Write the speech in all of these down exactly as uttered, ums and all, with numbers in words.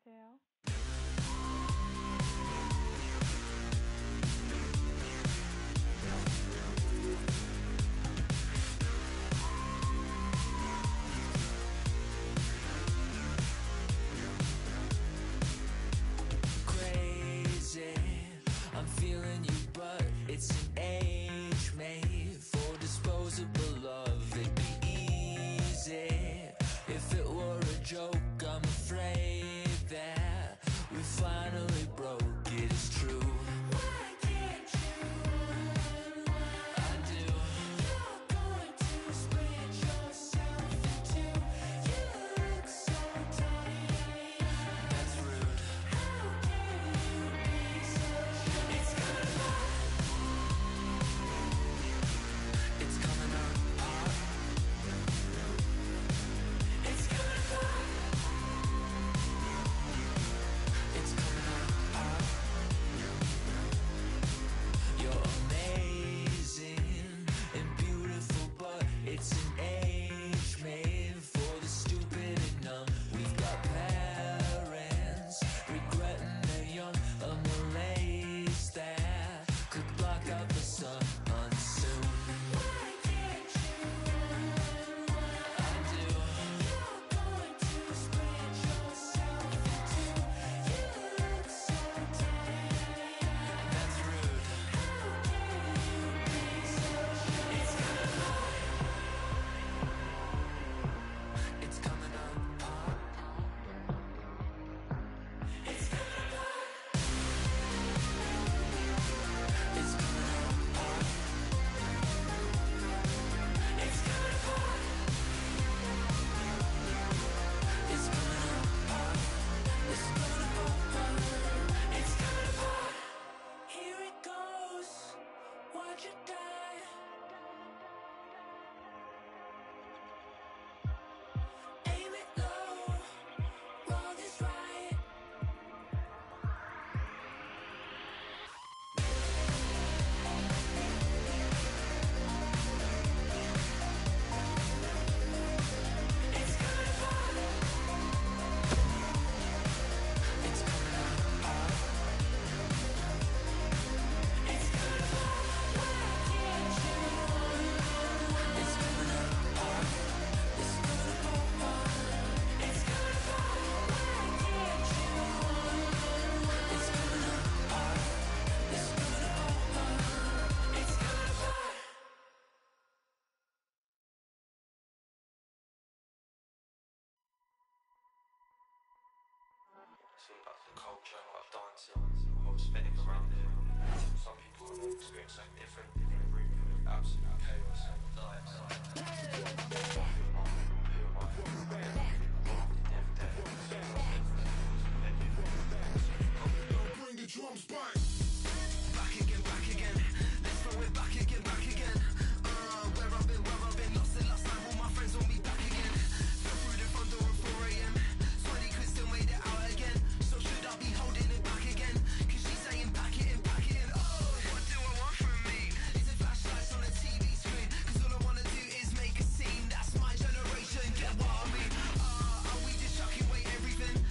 안녕하세요. Crazy, I'm feeling you, but it's an age made for disposable love. It'd be easy if it were a joke. I'm afraid that we finally broke it. It's true. Why can't you run? I do. You're going to split yourself in two. You look so tired. That's rude. How can you be so sure? It's coming apart. It's coming apart. It's coming apart. It's coming apart. You're amazing and beautiful, but it's an age made for the stupid and numb. We've got parents regretting they're young, a malaise that could block out the sun soon. Why can't you run? I do. You're going to split yourself in two. You look so tired. That's rude. How can you be so sure? It's coming apart. It's coming apart. It's coming apart. It's coming apart. It's coming apart. It's coming apart. It's coming apart. It's coming apart. Here it goes. Watch it die. Aim it low. Roll this right. It's coming apart. It's coming apart. It's coming apart. Why can't you run? It's coming apart. It's coming apart. It's coming apart. Why can't you run? It's coming apart. It's coming apart. It's coming apart. It's all about the culture, like dancing, the whole aesthetic around it. Some people will experience something different in a room full of absolute chaos and lights. Bring the drums back. Back again, back again. Let's throw it back again, back again. Uh, where I've been, where I've been. Lost it last time, all my friends want me back again. Fell through the front door at four a.m. twenty quid still made it out again. So should I be holding it back again? Cause she's saying back it in, back it in. Oh, what do I want from me? Is it flashlights on a T V screen? Cause all I wanna do is make a scene. That's my generation, get what I mean? Uh, are we just chucking away everything?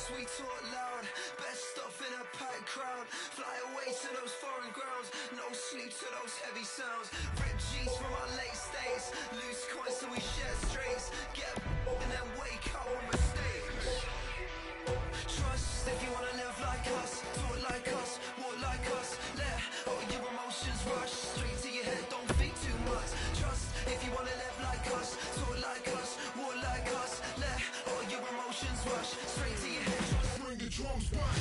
Cause we talk loud, best stuff in a packed crowd. Fly away to those foreign grounds, no sleep to those heavy sounds. Rip G's from our late states, loose coins so we share strays. Get and then wake up on mistakes. Trust if you wanna live like us, talk like us, walk like us. Let all your emotions rush straight to your head, don't think too much. Trust if you wanna live like us, talk like us, walk like us. Let all your emotions rush straight to your head. Trust, bring the drums back.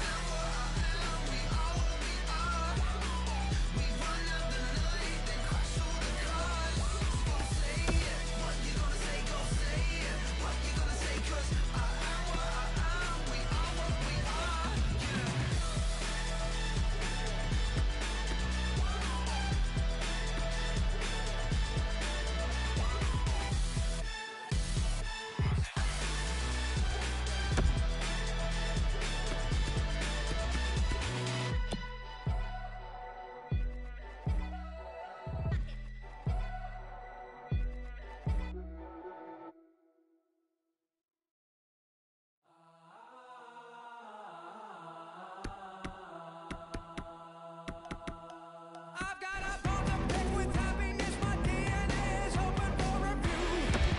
I've got a bone to pick with happiness. My D N A is open for review.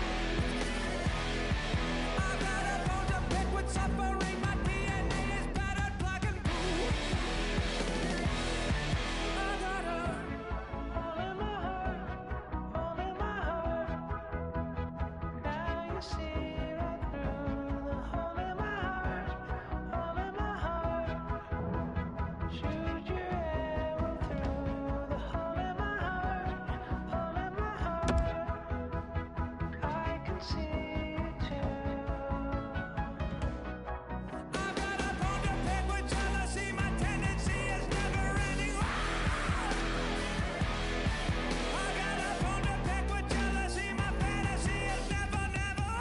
I've got a bone to pick with suffering. My D N A is battered black and blue. I got a hole in my heart, hole in my heart. Now you see right through the hole in my heart, hole in my heart. Shoot your arrow through the hole in my heart, hole in my heart. I can see it too. I've got a bone to pick with jealousy. My tendency is never ending. I've got a bone to pick with jealousy. My fantasy is never, never.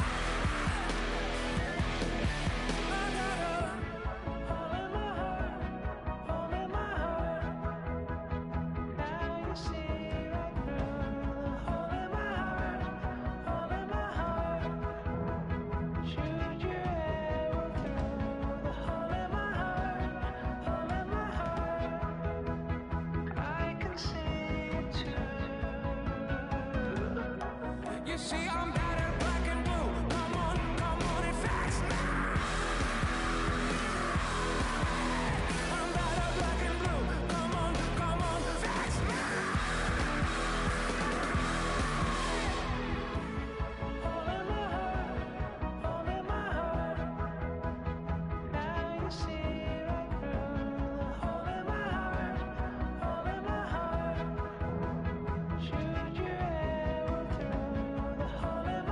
I've got a hole in my heart, hole in my heart. Now you see right through the hole in my heart, hole in my heart. Shoot your arrow through the hole in my heart, hole in my heart. I can see it too. You see, I'm battered black and blue. Come on, come on and fix me. I'm battered black and blue. Come on, come on, fix me. Hole in my heart, hole in my heart. Now you see right through the hole in my heart, hole in my heart. Shoot your arrow through the hole in my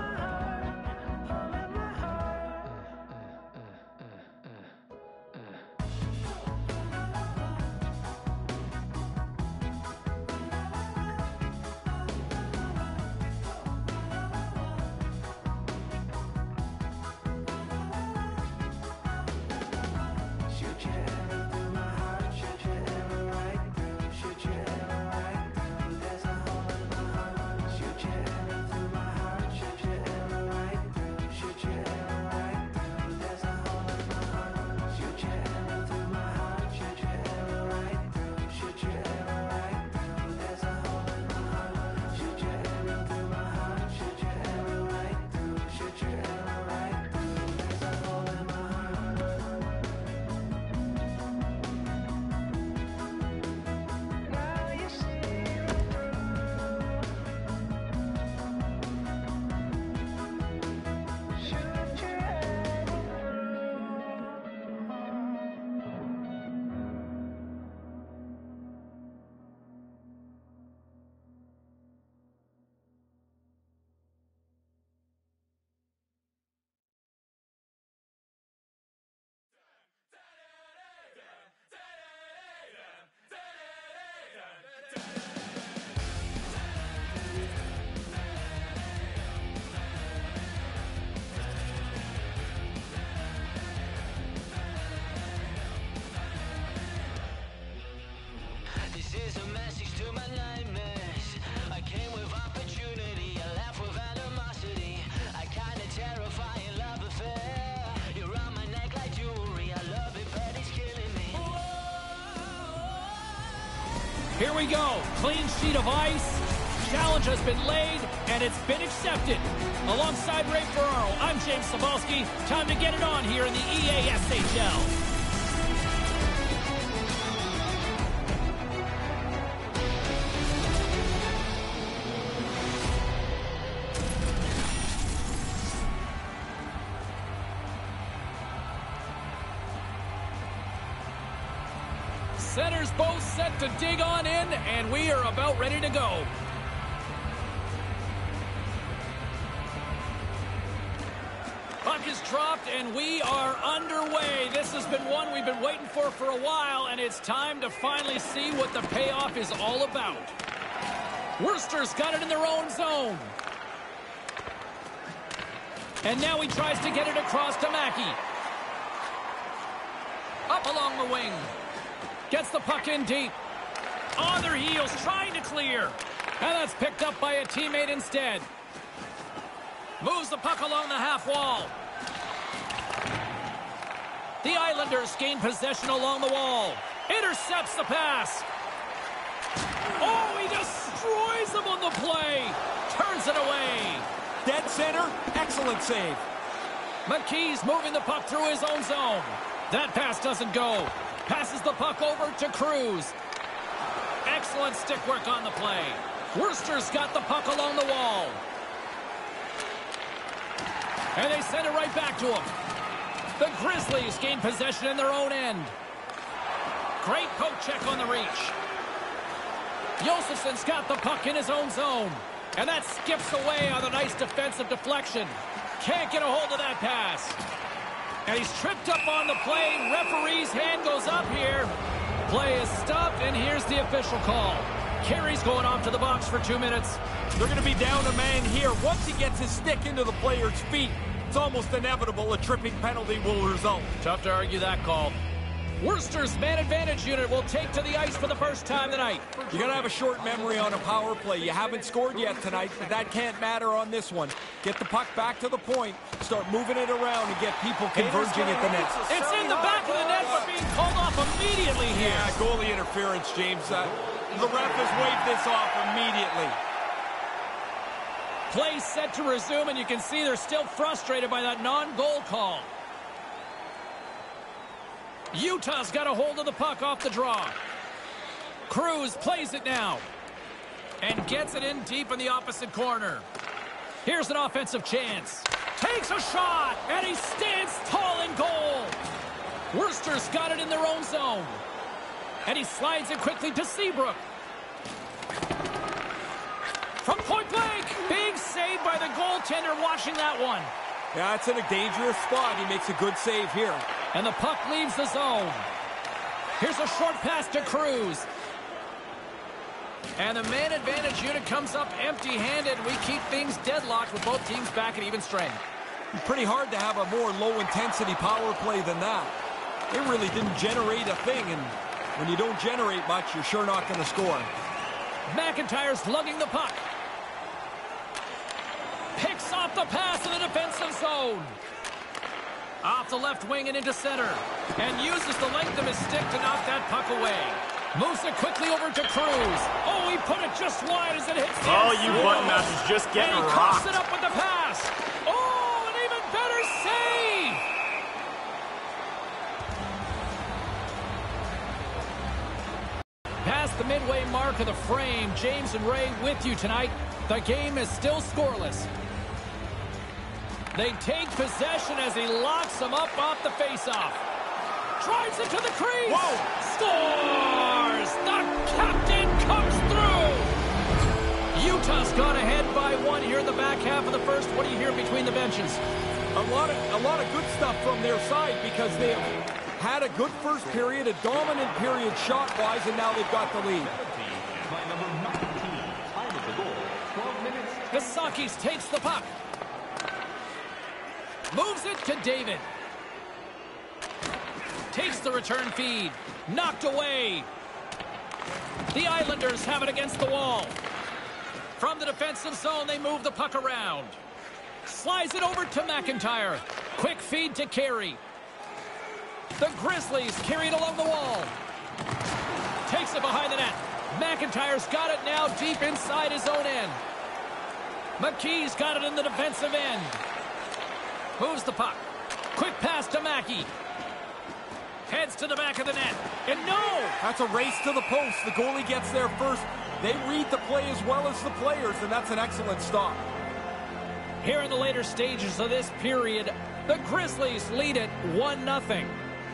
Here we go. Clean sheet of ice. Challenge has been laid, and it's been accepted. Alongside Ray Ferraro, I'm James Cybulski. Time to get it on here in the E A S H L. Centers both set to dig on in, and we are about ready to go. Puck is dropped, and we are underway. This has been one we've been waiting for for a while, and it's time to finally see what the payoff is all about. Worcester's got it in their own zone. And now he tries to get it across to Mackey. Up along the wing. Gets the puck in deep. On their heels, trying to clear. And that's picked up by a teammate instead. Moves the puck along the half wall. The Islanders gain possession along the wall. Intercepts the pass. Oh, he destroys them on the play. Turns it away. Dead center, excellent save. McKee's moving the puck through his own zone. That pass doesn't go. Passes the puck over to Cruz. Excellent stick work on the play. Worcester's got the puck along the wall. And they send it right back to him. The Grizzlies gain possession in their own end. Great poke check on the reach. Josefsson's got the puck in his own zone. And that skips away on a nice defensive deflection. Can't get a hold of that pass. And he's tripped up on the play. Referee's hand goes up here. Play is stopped, and here's the official call. Carey's going off to the box for two minutes. They're going to be down a man here. Once he gets his stick into the player's feet, it's almost inevitable a tripping penalty will result. Tough to argue that call. Worcester's man advantage unit will take to the ice for the first time tonight. You're going to have a short memory on a power play. You haven't scored yet tonight, but that can't matter on this one. Get the puck back to the point, start moving it around, and get people converging at the net. It's in the back of the net, but being called off immediately here. Yeah, goalie interference, James. Uh, the ref has waved this off immediately. Play set to resume, and you can see they're still frustrated by that non-goal call. Utah's got a hold of the puck off the draw. Cruz plays it now. And gets it in deep in the opposite corner. Here's an offensive chance. Takes a shot, and he stands tall in goal. Worcester's got it in their own zone. And he slides it quickly to Seabrook. From point blank, big save by the goaltender watching that one. Yeah, it's in a dangerous spot. He makes a good save here. And the puck leaves the zone. Here's a short pass to Cruz. And the man advantage unit comes up empty-handed. We keep things deadlocked with both teams back at even strength. Pretty hard to have a more low-intensity power play than that. It really didn't generate a thing, and when you don't generate much, you're sure not going to score. McIntyre's lugging the puck. Picks off the pass in the defensive zone. Off the left wing and into center. And uses the length of his stick to knock that puck away. Moves it quickly over to Cruz. Oh, he put it just wide as it hits the Oh, end you zone. button masters just getting and he rocked. coughs it up with the pass. Oh, an even better save. Past the midway mark of the frame, James and Ray with you tonight. The game is still scoreless. They take possession as he locks them up off the faceoff. Drives it to the crease. Whoa. Scores! The captain comes through! Utah's gone ahead by one here in the back half of the first. What do you hear between the benches? A lot of, a lot of good stuff from their side because they have had a good first period, a dominant period shot-wise, and now they've got the lead. Kasakis takes the puck. Moves it to David. Takes the return feed. Knocked away. The Islanders have it against the wall. From the defensive zone, they move the puck around. Slides it over to McIntyre. Quick feed to Carey. The Grizzlies carry it along the wall. Takes it behind the net. McIntyre's got it now deep inside his own end. McKee's got it in the defensive end. Moves the puck. Quick pass to Mackey. Heads to the back of the net. And no! That's a race to the post. The goalie gets there first. They read the play as well as the players, and that's an excellent stop. Here in the later stages of this period, the Grizzlies lead it one nothing.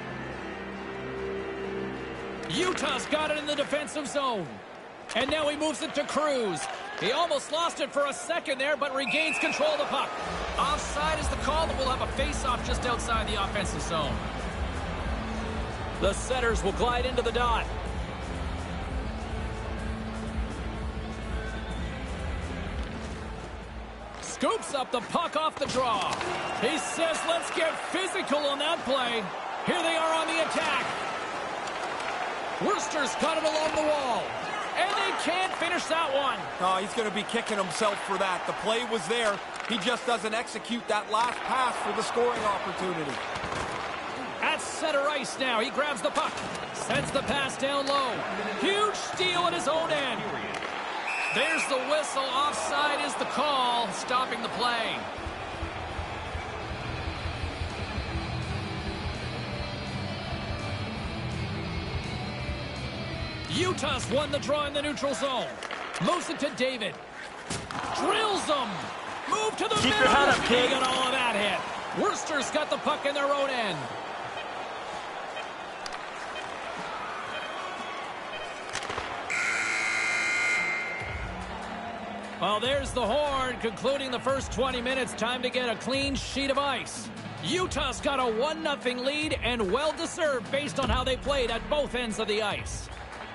Utah's got it in the defensive zone. And now he moves it to Cruz. He almost lost it for a second there, but regains control of the puck. Offside is the call, that we'll have a face-off just outside the offensive zone. The setters will glide into the dot. Scoops up the puck off the draw. He says, let's get physical on that play. Here they are on the attack. Worcester's got it along the wall. And they can't finish that one. Oh, he's going to be kicking himself for that. The play was there. He just doesn't execute that last pass for the scoring opportunity. At center ice now. He grabs the puck. Sends the pass down low. Huge steal at his own end. There's the whistle. Offside is the call, stopping the play. Utah's won the draw in the neutral zone. Moves it to David. Drills them. Move to the Keep middle. your head up, kid. They got all of that hit. Worcester's got the puck in their own end. Well, there's the horn, concluding the first twenty minutes. Time to get a clean sheet of ice. Utah's got a one nothing lead, and well-deserved based on how they played at both ends of the ice.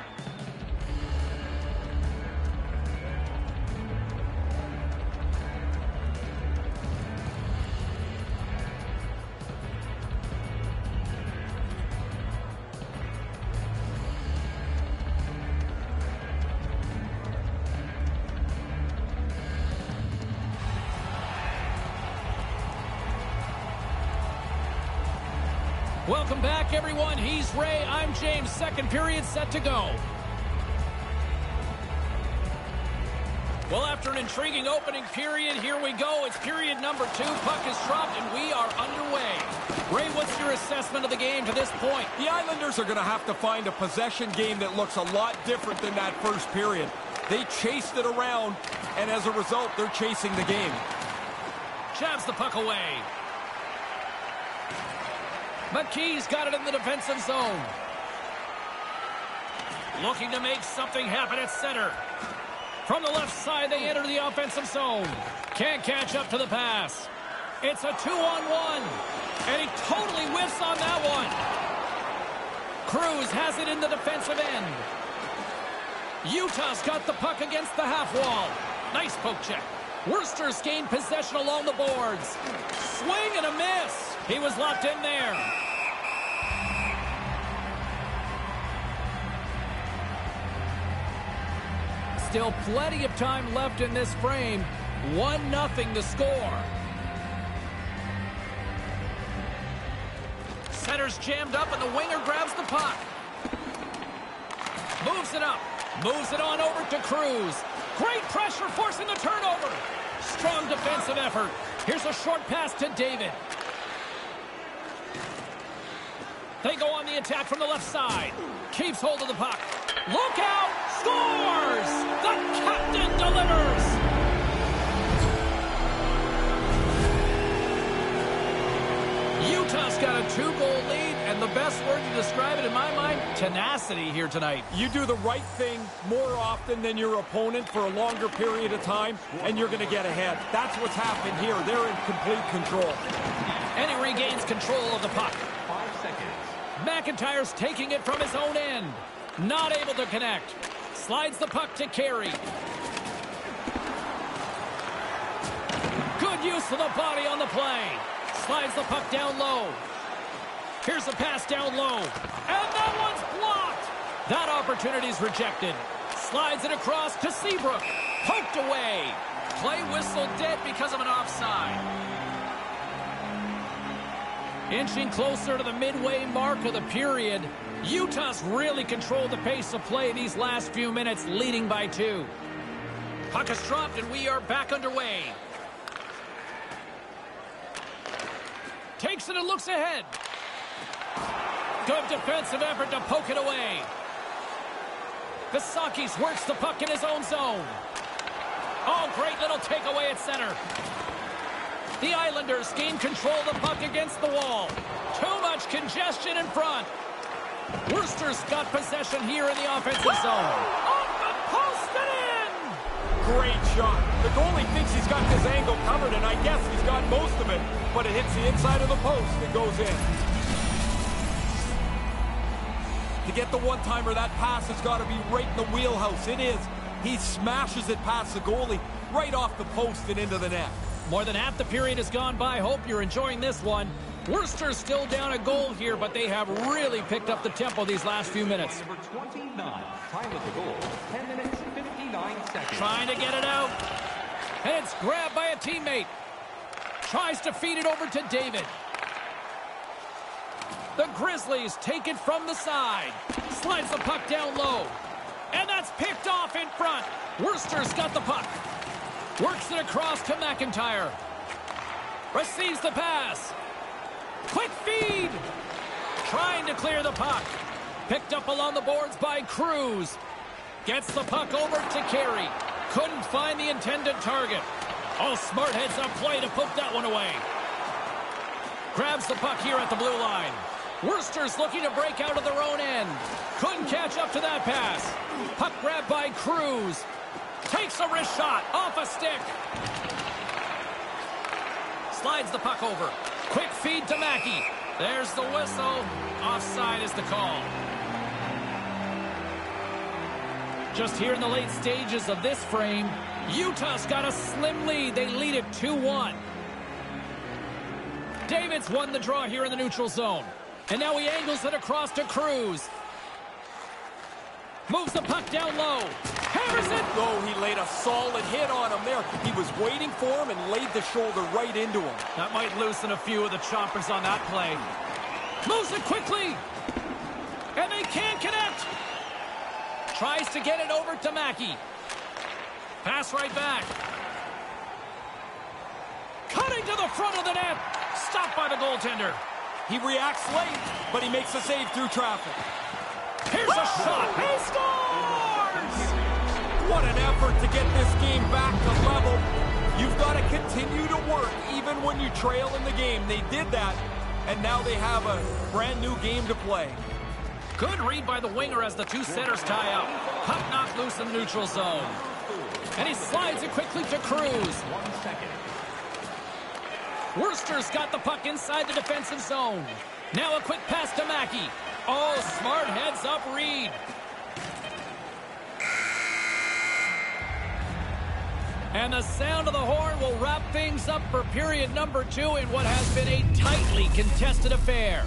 Welcome back, everyone. He's Ray. I'm James. Second period set to go. Well, after an intriguing opening period, here we go. It's period number two. Puck is dropped, and we are underway. Ray, what's your assessment of the game to this point? The Islanders are going to have to find a possession game that looks a lot different than that first period. They chased it around, and as a result, they're chasing the game. Jabs the puck away. McKee's got it in the defensive zone. Looking to make something happen at center. From the left side, they enter the offensive zone. Can't catch up to the pass. It's a two-on-one. And he totally whiffs on that one. Cruz has it in the defensive end. Utah's got the puck against the half wall. Nice poke check. Worcester's gained possession along the boards. Swing and a miss. He was locked in there. Still plenty of time left in this frame. one nothing to score. Center's jammed up and the winger grabs the puck. Moves it up. Moves it on over to Cruz. Great pressure forcing the turnover. Strong defensive effort. Here's a short pass to David. They go on the attack from the left side. Keeps hold of the puck. Look out! Scores! The captain delivers! Utah's got a two-goal lead, and the best word to describe it in my mind, tenacity here tonight. You do the right thing more often than your opponent for a longer period of time, and you're going to get ahead. That's what's happened here. They're in complete control. And he regains control of the puck. Five seconds. McIntyre's taking it from his own end. Not able to connect. Slides the puck to Carey. Good use of the body on the play. Slides the puck down low. Here's a pass down low. And that one's blocked. That opportunity's rejected. Slides it across to Seabrook. Poked away. Play whistle dead because of an offside. Inching closer to the midway mark of the period. Utah's really controlled the pace of play these last few minutes, leading by two. Puck is dropped, and we are back underway. Takes it and looks ahead. Good defensive effort to poke it away. Visakis works the puck in his own zone. Oh, great little takeaway at center. The Islanders gain control of the puck against the wall. Too much congestion in front. Worcester's got possession here in the offensive zone. On the post and in! Great shot. The goalie thinks he's got this angle covered, and I guess he's got most of it. But it hits the inside of the post and goes in. To get the one-timer, that pass has got to be right in the wheelhouse. It is. He smashes it past the goalie, right off the post and into the net. More than half the period has gone by. Hope you're enjoying this one. Worcester's still down a goal here, but they have really picked up the tempo these last few minutes. Number twenty-nine, time of the goal, ten minutes, fifty-nine seconds. Trying to get it out. And it's grabbed by a teammate. Tries to feed it over to David. The Grizzlies take it from the side. Slides the puck down low. And that's picked off in front. Worcester's got the puck. Works it across to McIntyre. Receives the pass. Quick feed. Trying to clear the puck. Picked up along the boards by Cruz. Gets the puck over to Carey. Couldn't find the intended target. Oh, smart heads up play to put that one away. Grabs the puck here at the blue line. Worcester's looking to break out of their own end. Couldn't catch up to that pass. Puck grabbed by Cruz. Takes a wrist shot off a stick. Slides the puck over. Quick feed to Mackey. There's the whistle. Offside is the call. Just here in the late stages of this frame, Utah's got a slim lead. They lead it two one. David's won the draw here in the neutral zone. And now he angles it across to Cruz. Moves the puck down low. Hammers it. Though he laid a solid hit on him there. He was waiting for him and laid the shoulder right into him. That might loosen a few of the choppers on that play. Moves it quickly. And they can't connect. Tries to get it over to Mackey. Pass right back. Cutting to the front of the net. Stopped by the goaltender. He reacts late, but he makes a save through traffic. Here's a shot. He scores! What an effort to get this game back to level. You've got to continue to work even when you trail in the game. They did that, and now they have a brand new game to play. Good read by the winger as the two centers tie up. Puck knocked loose in the neutral zone. And he slides it quickly to Cruz. One second. Worcester's got the puck inside the defensive zone. Now a quick pass to Mackey. Oh, smart heads up read. And the sound of the horn will wrap things up for period number two in what has been a tightly contested affair.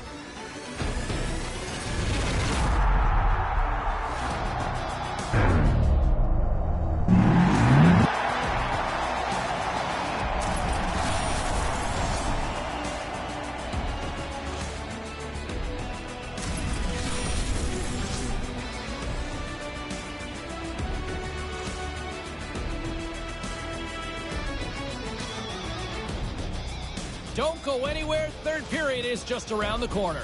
Don't go anywhere. Third period is just around the corner.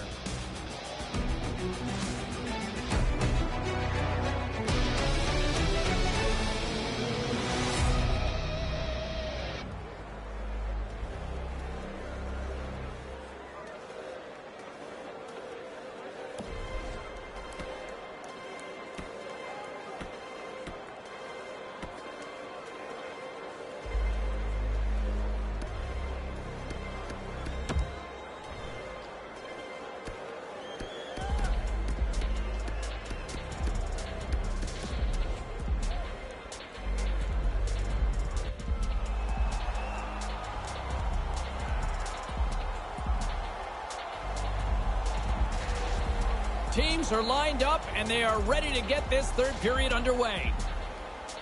Teams are lined up, and they are ready to get this third period underway.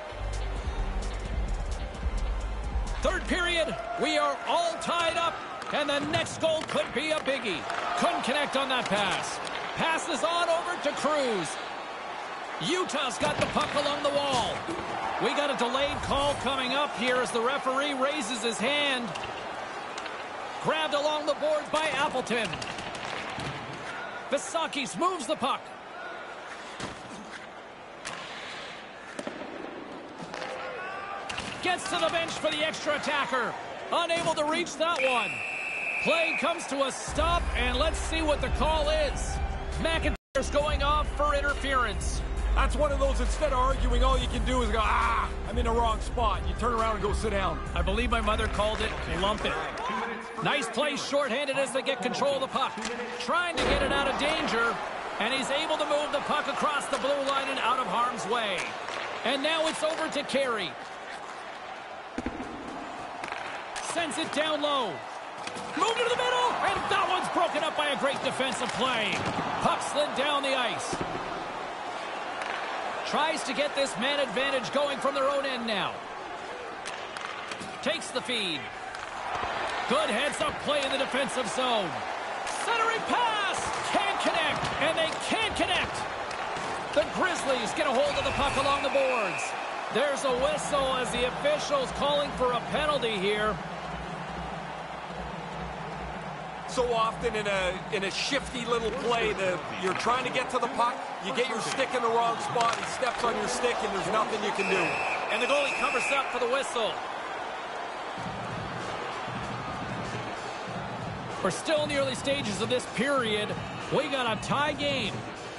Third period, we are all tied up. And the next goal could be a biggie. Couldn't connect on that pass. Passes on over to Cruz. Utah's got the puck along the wall. We got a delayed call coming up here as the referee raises his hand. Grabbed along the boards by Appleton. Visakis moves the puck. Gets to the bench for the extra attacker. Unable to reach that one. Play comes to a stop, and let's see what the call is. McIntyre's going off for interference. That's one of those, instead of arguing, all you can do is go, ah, I'm in the wrong spot. You turn around and go sit down. I believe my mother called it lump it. Nice play shorthanded as they get control of the puck. Trying to get it out of danger, and he's able to move the puck across the blue line and out of harm's way. And now it's over to Carey. Sends it down low. Moved into the middle, and that one's broken up by a great defensive play. Puck slid down the ice. Tries to get this man advantage going from their own end now. Takes the feed. Good heads-up play in the defensive zone. Centering pass! Can't connect, and they can't connect. The Grizzlies get a hold of the puck along the boards. There's a whistle as the official's calling for a penalty here. So often in a in a shifty little play, the, you're trying to get to the puck, you get your stick in the wrong spot, he steps on your stick, and there's nothing you can do. And the goalie covers up for the whistle. We're still in the early stages of this period. We got a tie game.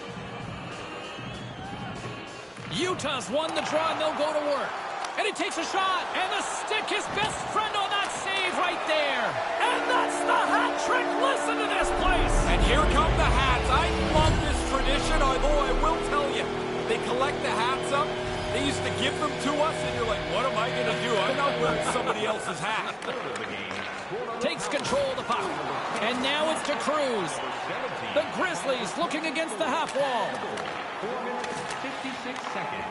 Utah's won the draw, and they'll go to work. And he takes a shot, and the stick, his best friend on that save right there. And that's the hat trick. Listen to this place. And here come the hats. I love this tradition, although I will tell you, they collect the hats up. They used to give them to us, and you're like, what am I going to do? I'm not wearing somebody else's hat. Takes control of the puck. And now it's to Cruz. The Grizzlies looking against the half wall. four minutes, fifty-six seconds.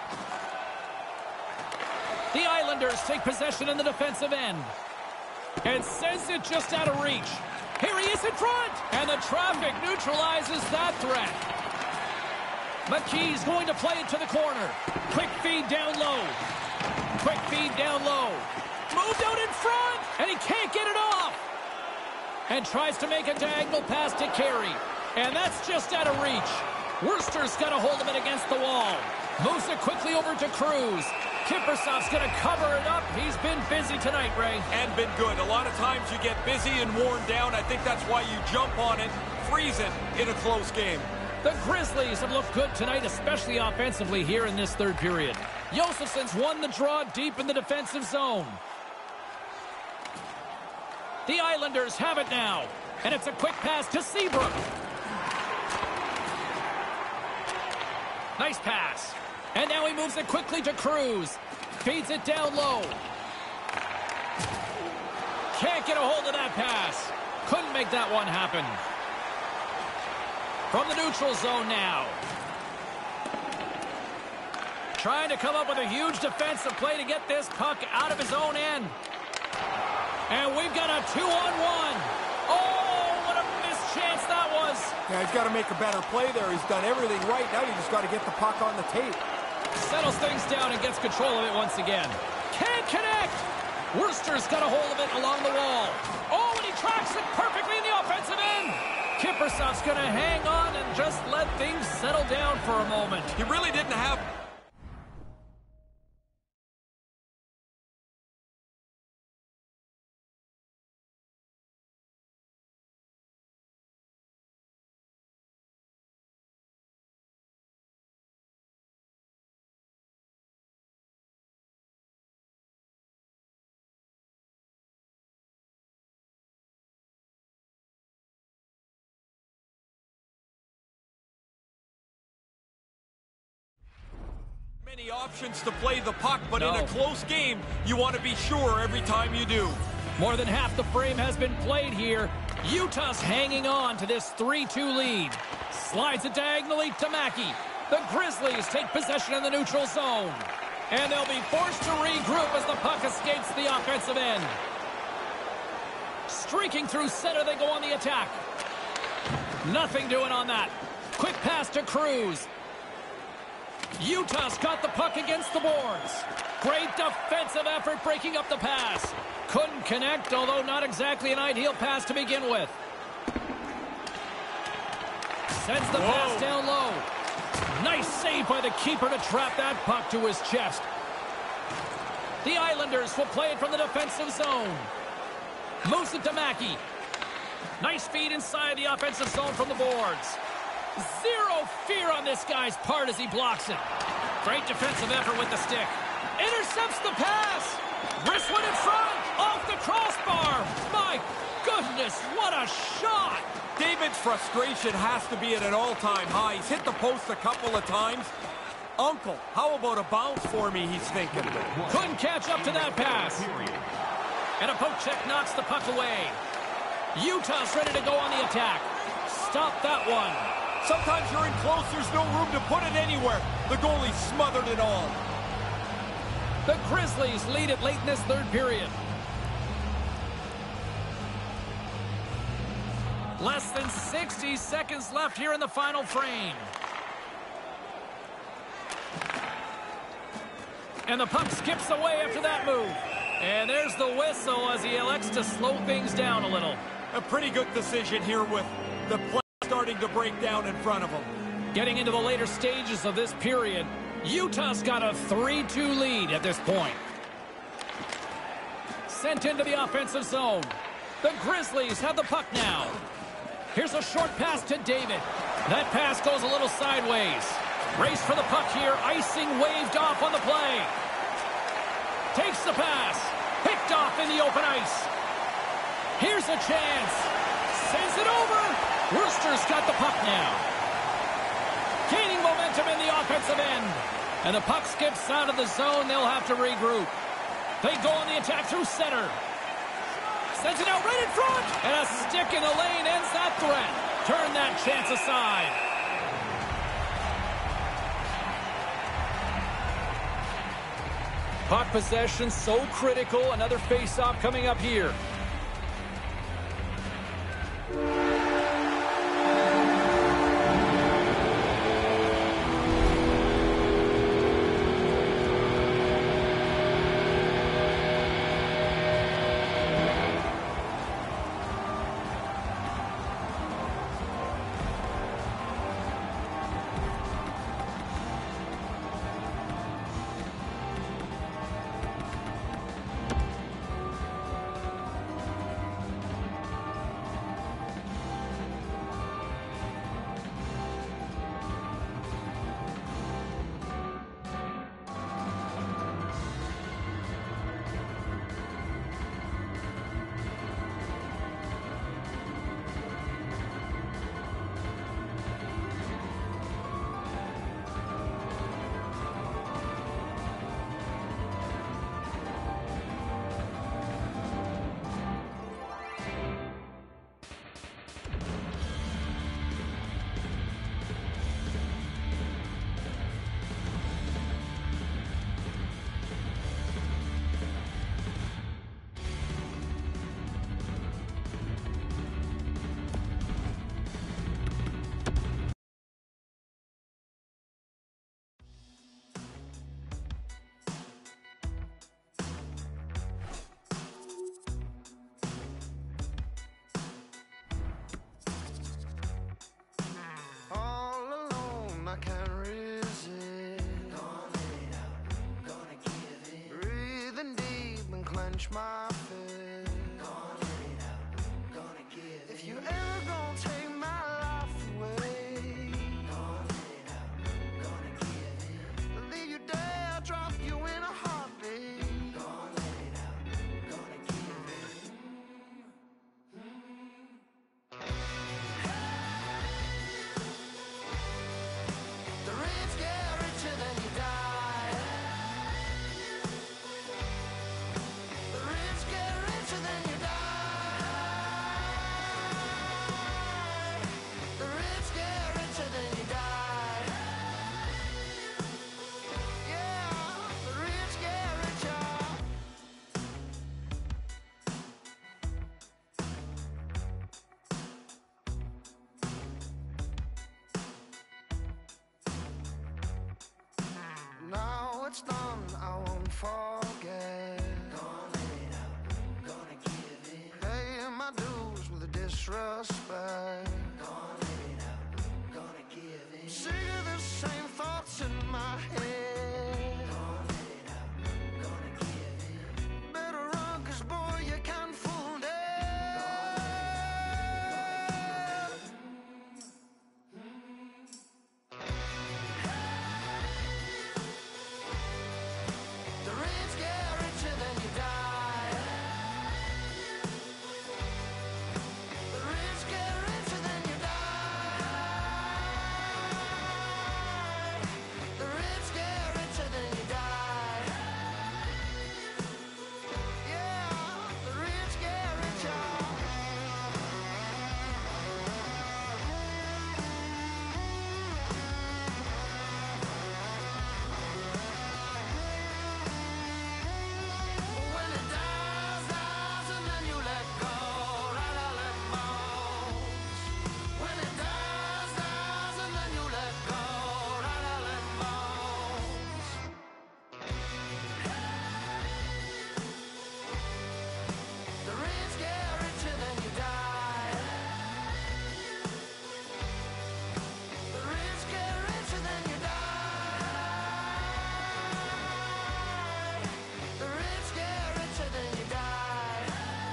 The Islanders take possession in the defensive end. And sends it just out of reach. Here he is in front. And the traffic neutralizes that threat. McKee's going to play it to the corner. Quick feed down low. Quick feed down low. Moved out in front. And he can't get it off. And tries to make a diagonal pass to Carey. And that's just out of reach. Worcester's got a hold of it against the wall. Moves it quickly over to Cruz. Kiprusoff's going to cover it up. He's been busy tonight, Ray. And been good. A lot of times you get busy and worn down. I think that's why you jump on it, freeze it in a close game. The Grizzlies have looked good tonight, especially offensively here in this third period. Josefsson's won the draw deep in the defensive zone. The Islanders have it now. And it's a quick pass to Seabrook. Nice pass. And now he moves it quickly to Cruz. Feeds it down low. Can't get a hold of that pass. Couldn't make that one happen. From the neutral zone now. Trying to come up with a huge defensive play to get this puck out of his own end. And we've got a two-on-one. Oh, what a missed chance that was. Yeah, he's got to make a better play there. He's done everything right. Now you just got to get the puck on the tape. Settles things down and gets control of it once again. Can't connect. Worcester's got a hold of it along the wall. Oh, and he tracks it perfectly in the offensive end. Kiprusoff's going to hang on and just let things settle down for a moment. He really didn't have... many options to play the puck, but No. in a close game, you want to be sure every time you do. More than half the frame has been played here. Utah's hanging on to this three two lead. Slides it diagonally to Mackey. The Grizzlies take possession in the neutral zone. And they'll be forced to regroup as the puck escapes the offensive end. Streaking through center, they go on the attack. Nothing doing on that. Quick pass to Cruz. Utah's got the puck against the boards. Great defensive effort breaking up the pass. Couldn't connect, although not exactly an ideal pass to begin with. Sends the Whoa. pass down low. Nice save by the keeper to trap that puck to his chest. The Islanders will play it from the defensive zone. Moves it to Mackey. Nice feed inside the offensive zone from the boards. Zero fear on this guy's part as he blocks it. Great defensive effort with the stick. Intercepts the pass. Wrist one in front. Off the crossbar. My goodness, what a shot. David's frustration has to be at an all-time high. He's hit the post a couple of times. Uncle, how about a bounce for me, he's thinking. Couldn't catch up to that pass. And a poke check knocks the puck away. Utah's ready to go on the attack. Stop that one. Sometimes you're in close, there's no room to put it anywhere. The goalie smothered it all. The Grizzlies lead it late in this third period. Less than sixty seconds left here in the final frame. And the puck skips away after that move. And there's the whistle as he elects to slow things down a little. A pretty good decision here with the play starting to break down in front of him. Getting into the later stages of this period, Utah's got a three two lead at this point. Sent into the offensive zone. The Grizzlies have the puck now. Here's a short pass to David. That pass goes a little sideways. Race for the puck here. Icing waved off on the play. Takes the pass. Picked off in the open ice. Here's a chance. Sends it over. Worcester's got the puck now. Gaining momentum in the offensive end. And the puck skips out of the zone. They'll have to regroup. They go on the attack through center. Sends it out right in front. And a stick in the lane ends that threat. Turn that chance aside. Puck possession so critical. Another face-off coming up here. All alone, I can't resist. Gonna let it out, gonna give it. Breathing deep and clench my fist. Gonna let it out, gonna give it. If you ever gonna take my life away, gonna let it out, gonna give it. Leave you there, I'll drop you in a heartbeat. Gonna let it out, gonna give it. The rich get richer than you die. The rich it's done, I won't forget. Gonna let it out, gonna give in. Paying my dues with a disrespect. Gonna let it out, gonna give in. Sick of the same thoughts in my head. Gonna let it out, gonna give in. Better run, cause boy, you can't fool dead. The rich get richer than you die. The rich get richer than you die. The rich get richer than you die. Yeah, the rich get richer. When it dies, dies, and then you let go, right, I let bones. When it dies, dies, and then you let go, right, I let bones. The rich get richer than you die. The rich get richer than you die. The rich get richer than you die.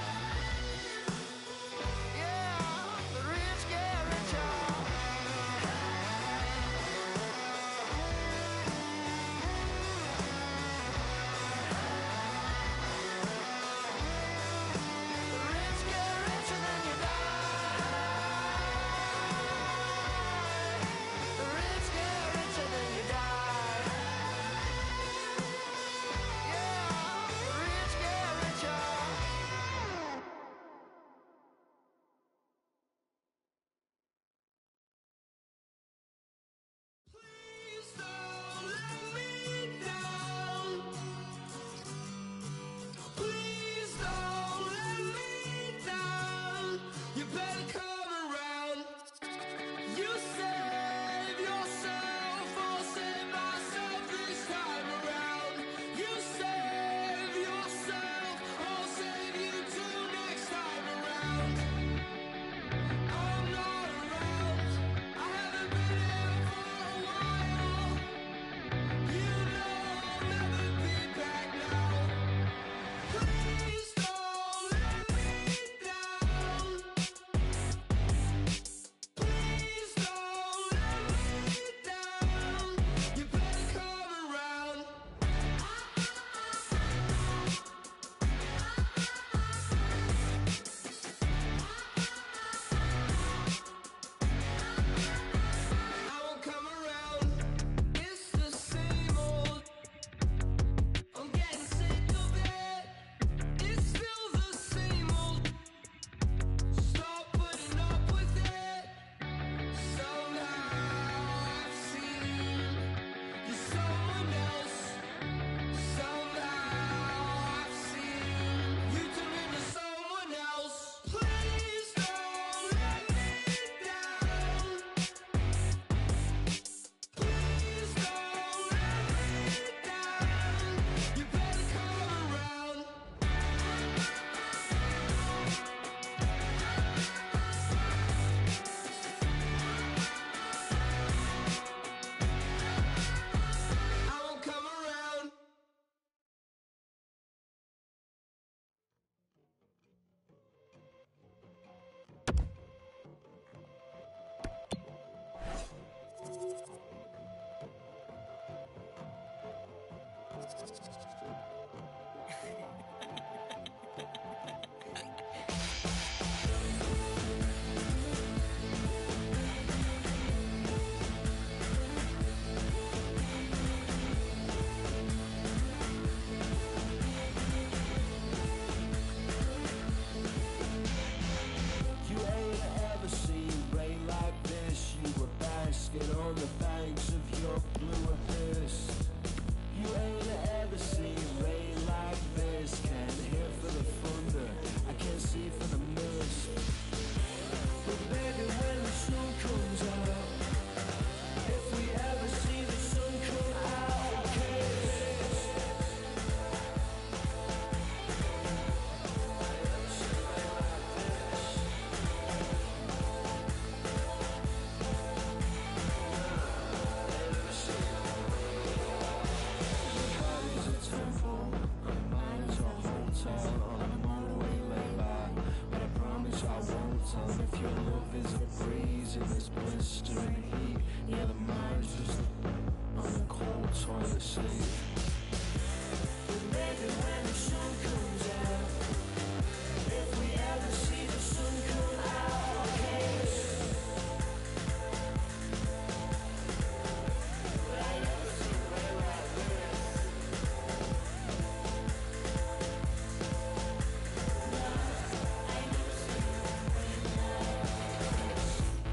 Yeah, the rich get richer. The rich get richer than you die. The rich get richer than you die. Yeah, the rich get richer. Please don't let me down. Please don't let me down. You better come around. You save yourself, I'll save myself this time around. You save yourself, I'll save you too next time around. I'm not around, I haven't been here for a while. You know I'll never be back now. Please don't let me down. Please don't let me down. You better come around. I won't come around. It's the same old. I'm getting sick of it. It's still the same old. Stop putting up with it. Somehow I've seen you're someone else. Somehow I've seen you turn into someone else. Please don't let me down. Please don't let me down. You better come around. I won't come around. You ain't ever seen rain like this. You were basking on the banks of your blue abyss. You ain't ever seen rain like this. Can't hear for the thunder, I can't see for the mist. But baby, when the sun comes out, if we ever see the sun come out, okay. sleep. But maybe when the sun comes out, if we ever see the sun come out, yes. But I never seen rain like this. No, I never seen rain like this.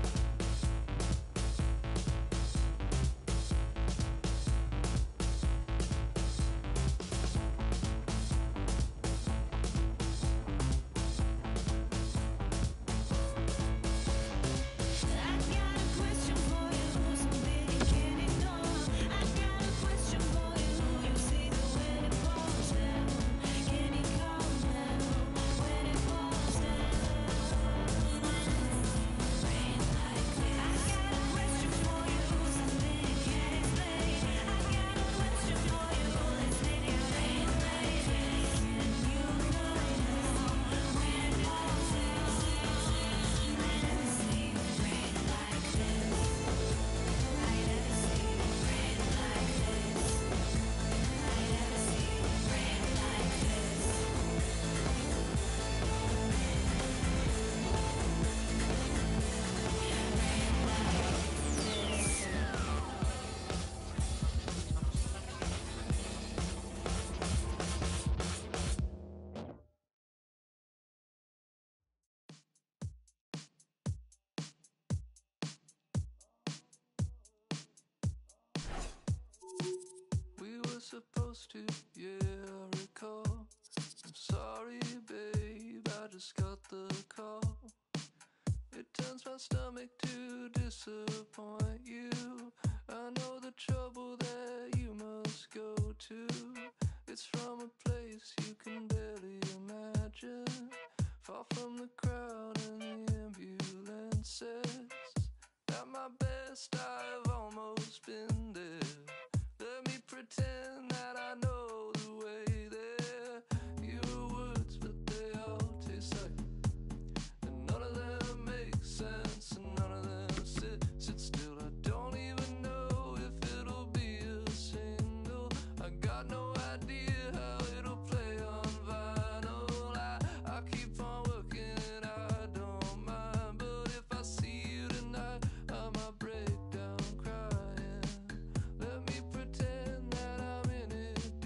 I got a question for you, so baby, can ignore. I got a question for you. You see the when it falls down, can you calm down when it falls down? Rain like this. I got a question for you, so baby, can explain. I got a question for you. Let's make it rain like this. And you know when it falls down. I never seen rain like this. I never seen rain like this. I never seen rain like this. We were supposed to, yeah, I recall. I'm sorry, babe, I just got the call. It turns my stomach to disappoint you. I know the trouble that you must go to. It's from a place you can barely imagine, far from the crowd and the ambulances. At my best, I've almost been there. Let me pretend that I know the way there. Your words, but they all taste like, and none of them make sense, and none of them sit, sit still. I don't even know if it'll be a single. I got no idea how it'll play on vinyl. I, I keep on working and I don't mind, but if I see you tonight, I might break down crying. Let me pretend that I'm in it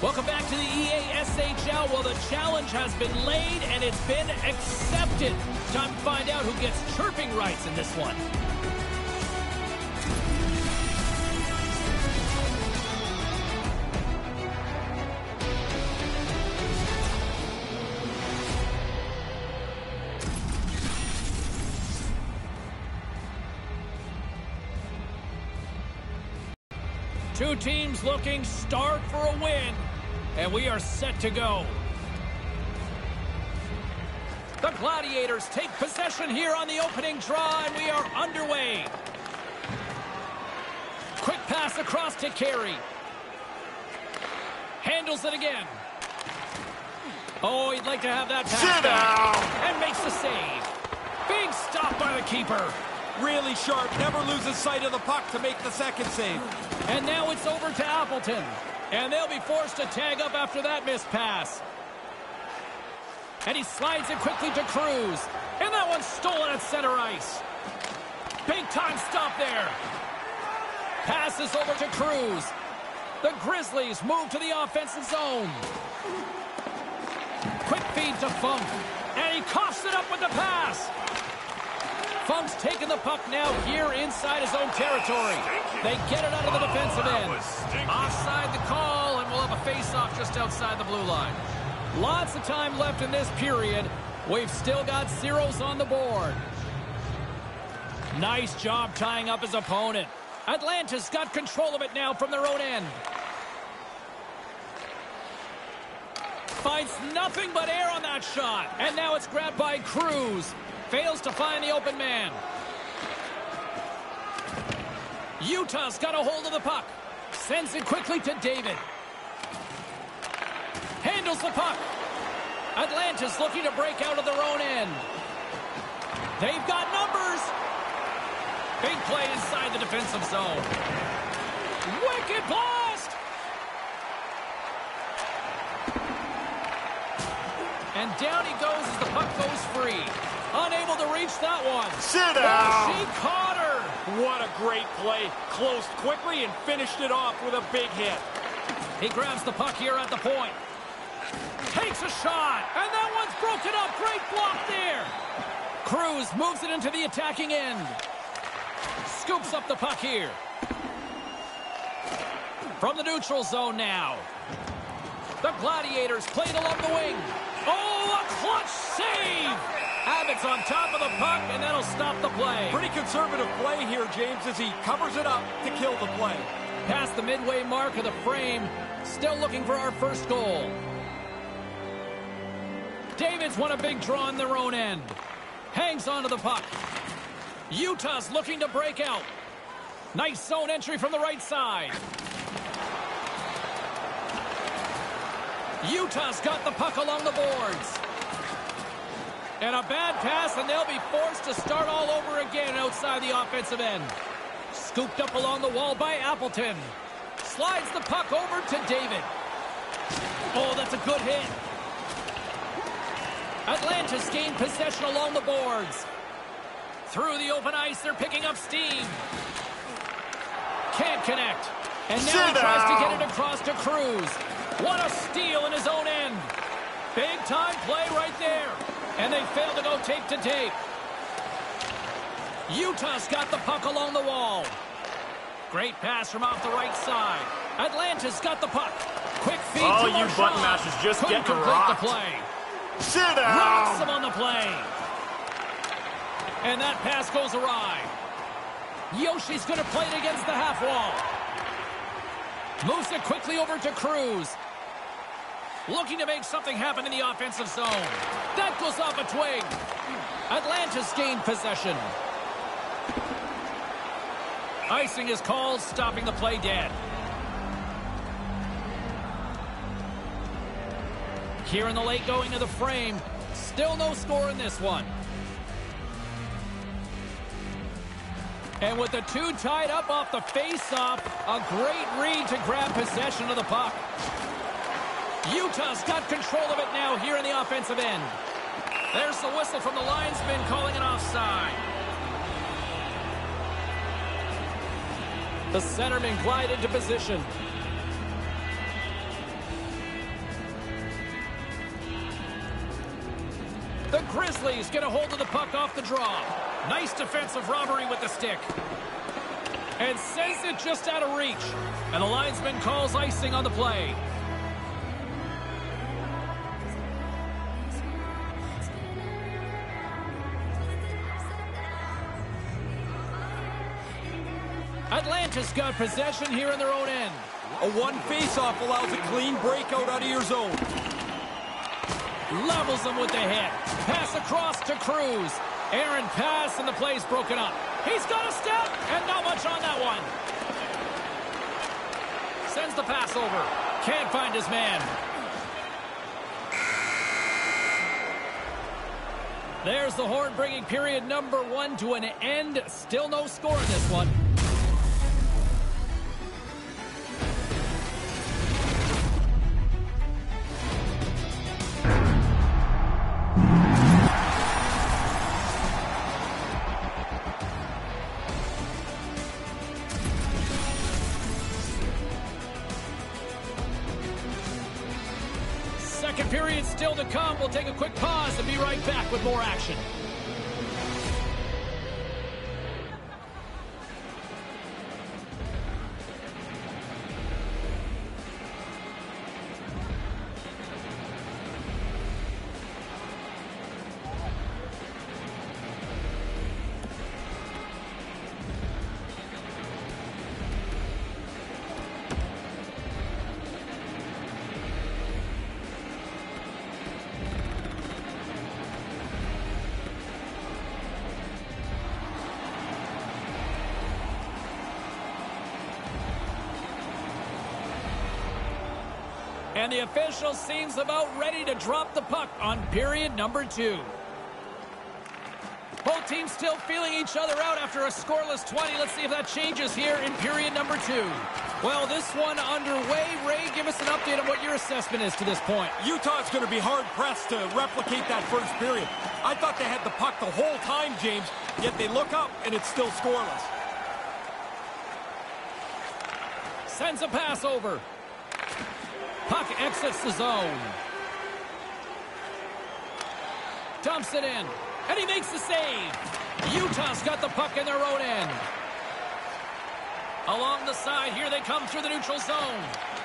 Welcome back to the E A S H L. Well, the challenge has been laid and it's been accepted. Time to find out who gets chirping rights in this one. Two teams looking starved for a win, and we are set to go. The Gladiators take possession here on the opening draw, and we are underway. Quick pass across to Carey. Handles it again. Oh, he'd like to have that pass Sit back. down. And makes the save. Big stop by the keeper. Really sharp, never loses sight of the puck to make the second save. And now it's over to Appleton. And they'll be forced to tag up after that missed pass. And he slides it quickly to Cruz. And that one's stolen at center ice. Big time stop there. Passes over to Cruz. The Grizzlies move to the offensive zone. Quick feed to Funk. And he coughs it up with the pass. Funk's taking the puck now here inside his own territory. They get it out of the defensive end. Offside the call, and we'll have a face-off just outside the blue line. Lots of time left in this period. We've still got zeros on the board. Nice job tying up his opponent. Atlanta's got control of it now from their own end. Finds nothing but air on that shot. And now it's grabbed by Cruz. Fails to find the open man. Utah's got a hold of the puck. Sends it quickly to David. Handles the puck. Atlanta's looking to break out of their own end. They've got numbers. Big play inside the defensive zone. Wicked blast! And down he goes as the puck goes free. Unable to reach that one. Sit down. Oh, she caught her. What a great play. Closed quickly and finished it off with a big hit. He grabs the puck here at the point. Takes a shot. And that one's broken up. Great block there. Cruz moves it into the attacking end. Scoops up the puck here. From the neutral zone now. The Gladiators played along the wing. Oh, a clutch save! Abbott's on top of the puck, and that'll stop the play. Pretty conservative play here, James, as he covers it up to kill the play. Past the midway mark of the frame, still looking for our first goal. David's won a big draw on their own end. Hangs onto the puck. Utah's looking to break out. Nice zone entry from the right side. Utah's got the puck along the boards. And a bad pass, and they'll be forced to start all over again outside the offensive end. Scooped up along the wall by Appleton. Slides the puck over to David. Oh, that's a good hit. Atlanta's gained possession along the boards. Through the open ice, they're picking up steam. Can't connect. And now Sit he tries down. to get it across to Cruz. What a steal in his own end. Big time play right there. And they fail to go tape to tape. Utah's got the puck along the wall. Great pass from off the right side. Atlanta's got the puck. Quick feed Oh, to you Marchand. button mashers just Couldn't getting complete rocked. the play. Sit Rocks him down. on the play. And that pass goes awry. Yoshi's going to play it against the half wall. Moves it quickly over to Cruz. Looking to make something happen in the offensive zone. That goes off a twig. Atlanta's gained possession. Icing is called, stopping the play dead. Here in the late going of the frame. Still no score in this one. And with the two tied up off the face-off, a great read to grab possession of the puck. Utah's got control of it now here in the offensive end. There's the whistle from the linesman calling it offside. The centerman glide into position. Grizzlies get a hold of the puck off the draw. Nice defensive robbery with the stick. And sends it just out of reach. And the linesman calls icing on the play. Atlanta's got possession here in their own end. A one face-off allows a clean breakout out of your zone. Levels them with the hit. Pass across to Cruz. Aaron pass and the play's broken up. He's got a step and not much on that one. Sends the pass over. Can't find his man. There's the horn bringing period number one to an end. Still no score in this one. Second period still to come. We'll take a quick pause and be right back with more action. And the official seems about ready to drop the puck on period number two. Both teams still feeling each other out after a scoreless twenty. Let's see if that changes here in period number two. Well, this one underway. Ray, give us an update on what your assessment is to this point. Utah's going to be hard-pressed to replicate that first period. I thought they had the puck the whole time, James, yet they look up and it's still scoreless. Sends a pass over. Puck exits the zone. Dumps it in. And he makes the save. Utah's got the puck in their own end. Along the side, here they come through the neutral zone.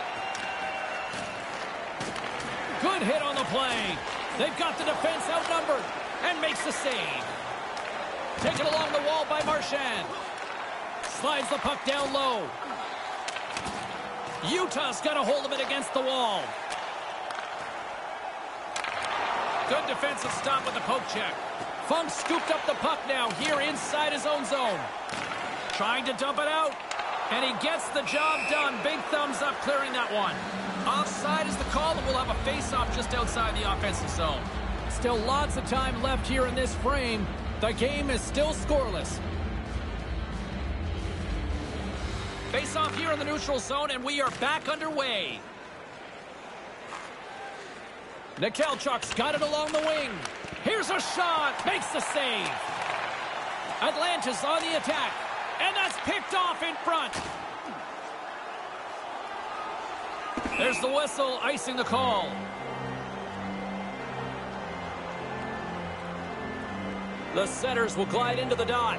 Good hit on the play. They've got the defense outnumbered. And makes the save. Taken along the wall by Marchand. Slides the puck down low. Utah's got a hold of it against the wall. Good defensive stop with the poke check. Funk scooped up the puck now here inside his own zone. Trying to dump it out. And he gets the job done. Big thumbs up clearing that one. Offside is the call, and we'll have a face-off just outside the offensive zone. Still lots of time left here in this frame. The game is still scoreless. Face-off here in the neutral zone, and we are back underway. Nikelchuk's got it along the wing. Here's a shot. Makes the save. Atlanta's on the attack. And that's picked off in front. There's the whistle, icing the call. The setters will glide into the dot.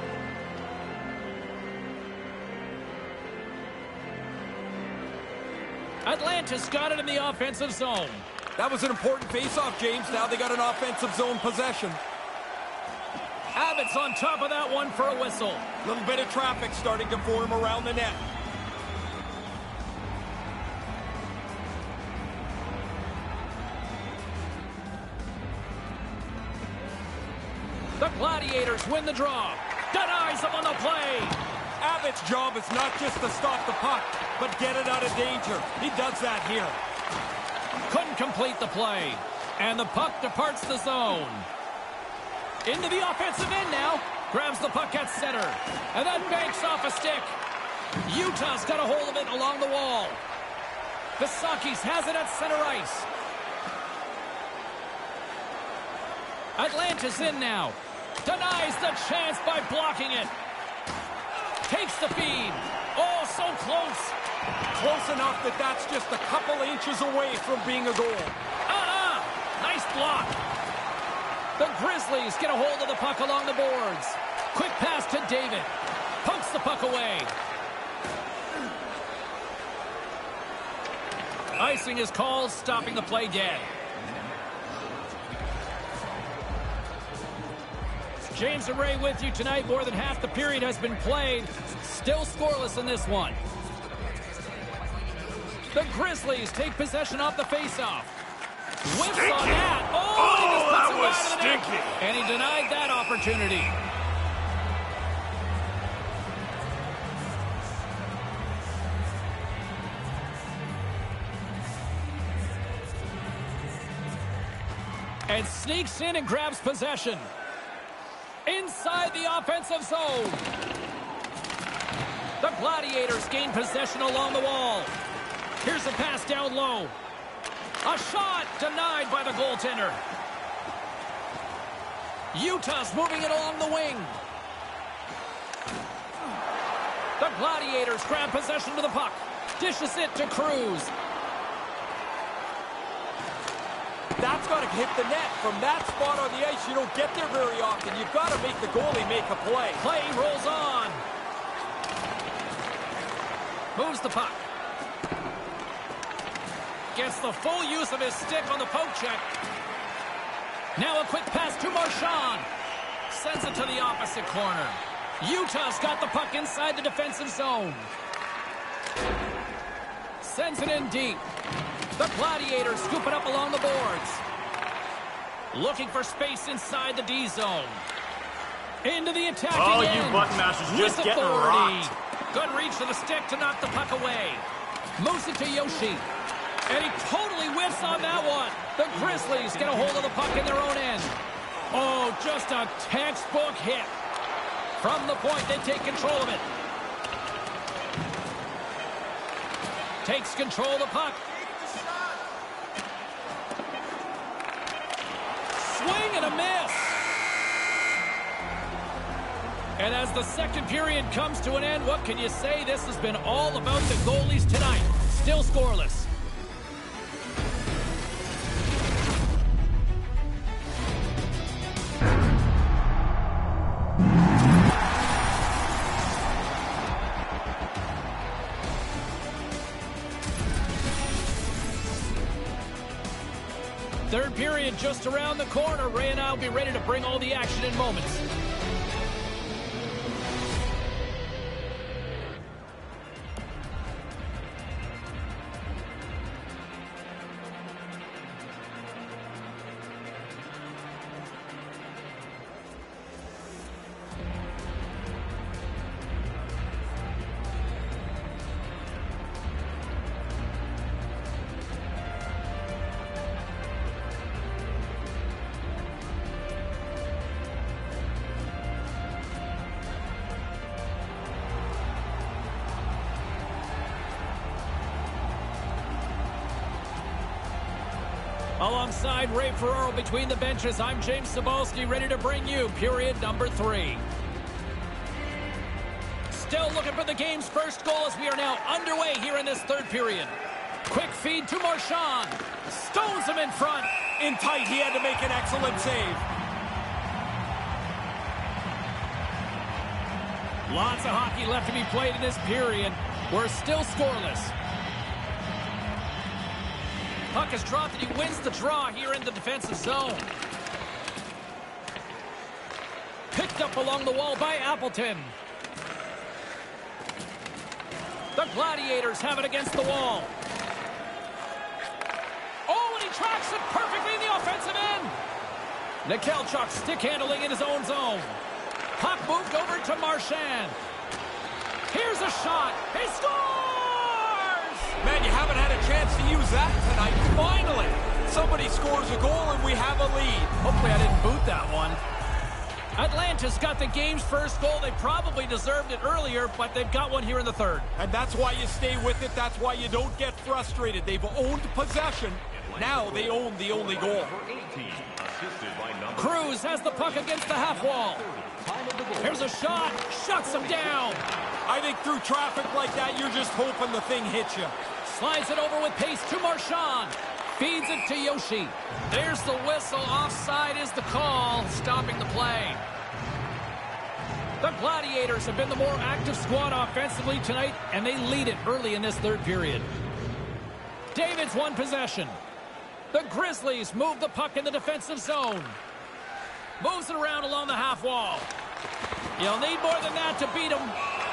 Atlanta's got it in the offensive zone. That was an important face-off, James. Now they got an offensive zone possession. Abbott's on top of that one for a whistle. A little bit of traffic starting to form around the net. The Gladiators win the draw. Denies them on the play. Abbott's job is not just to stop the puck, but get it out of danger. He does that here. Couldn't complete the play. And the puck departs the zone. Into the offensive end now. Grabs the puck at center. And then banks off a stick. Utah's got a hold of it along the wall. Visakis has it at center ice. Atlanta's in now. Denies the chance by blocking it. Takes the feed. Oh, so close. Close enough that that's just a couple inches away from being a goal. Uh-uh. Nice block. The Grizzlies get a hold of the puck along the boards. Quick pass to David. Pokes the puck away. Icing is called, stopping the play dead. James and Ray with you tonight. More than half the period has been played. Still scoreless in this one. The Grizzlies take possession off the faceoff. Whips on that. Oh, Oh, he just puts that it was wide of the net. stinky. And he denied that opportunity. And sneaks in and grabs possession. Inside the offensive zone. The Gladiators gain possession along the wall. Here's a pass down low. A shot denied by the goaltender. Utah's moving it along the wing. The Gladiators grab possession to the puck. Dishes it to Cruz. That's got to hit the net. From that spot on the ice, you don't get there very often. You've got to make the goalie make a play. Play rolls on. Moves the puck. Gets the full use of his stick on the poke check. Now a quick pass to Marchand. Sends it to the opposite corner. Utah's got the puck inside the defensive zone. Sends it in deep. The Gladiators scoop it up along the boards. Looking for space inside the D zone. Into the attacking Oh, you end. button masters With just getting authority. rocked. Good reach to the stick to knock the puck away. Moves it to Yoshi. And he totally whiffs on that one. The Grizzlies get a hold of the puck in their own end. Oh, just a textbook hit. From the point, they take control of it. Takes control of the puck. Swing and a miss. And as the second period comes to an end, what can you say? This has been all about the goalies tonight. Still scoreless. Third period just around the corner. Ray and I will be ready to bring all the action in moments. Alongside Ray Ferraro between the benches, I'm James Cybulski, ready to bring you period number three. Still looking for the game's first goal as we are now underway here in this third period. Quick feed to Marchand. Stones him in front. In tight, he had to make an excellent save. Lots of hockey left to be played in this period. We're still scoreless. Puck is dropped and he wins the draw here in the defensive zone. Picked up along the wall by Appleton. The Gladiators have it against the wall. Oh, and he tracks it perfectly in the offensive end. Nekelchuk stick handling in his own zone. Puck moved over to Marchand. Here's a shot. He scores! Man, you haven't had a chance to use that tonight. Finally, somebody scores a goal and we have a lead. Hopefully I didn't boot that one. Atlanta's got the game's first goal. They probably deserved it earlier, but they've got one here in the third. And that's why you stay with it. That's why you don't get frustrated. They've owned possession. Now they own the only goal. Cruz has the puck against the half wall. Here's a shot. Shuts him down. I think through traffic like that, you're just hoping the thing hits you. Slides it over with pace to Marchand. Feeds it to Yoshi. There's the whistle. Offside is the call, stopping the play. The Gladiators have been the more active squad offensively tonight, and they lead it early in this third period. David's won possession. The Grizzlies move the puck in the defensive zone. Moves it around along the half wall. You'll need more than that to beat them.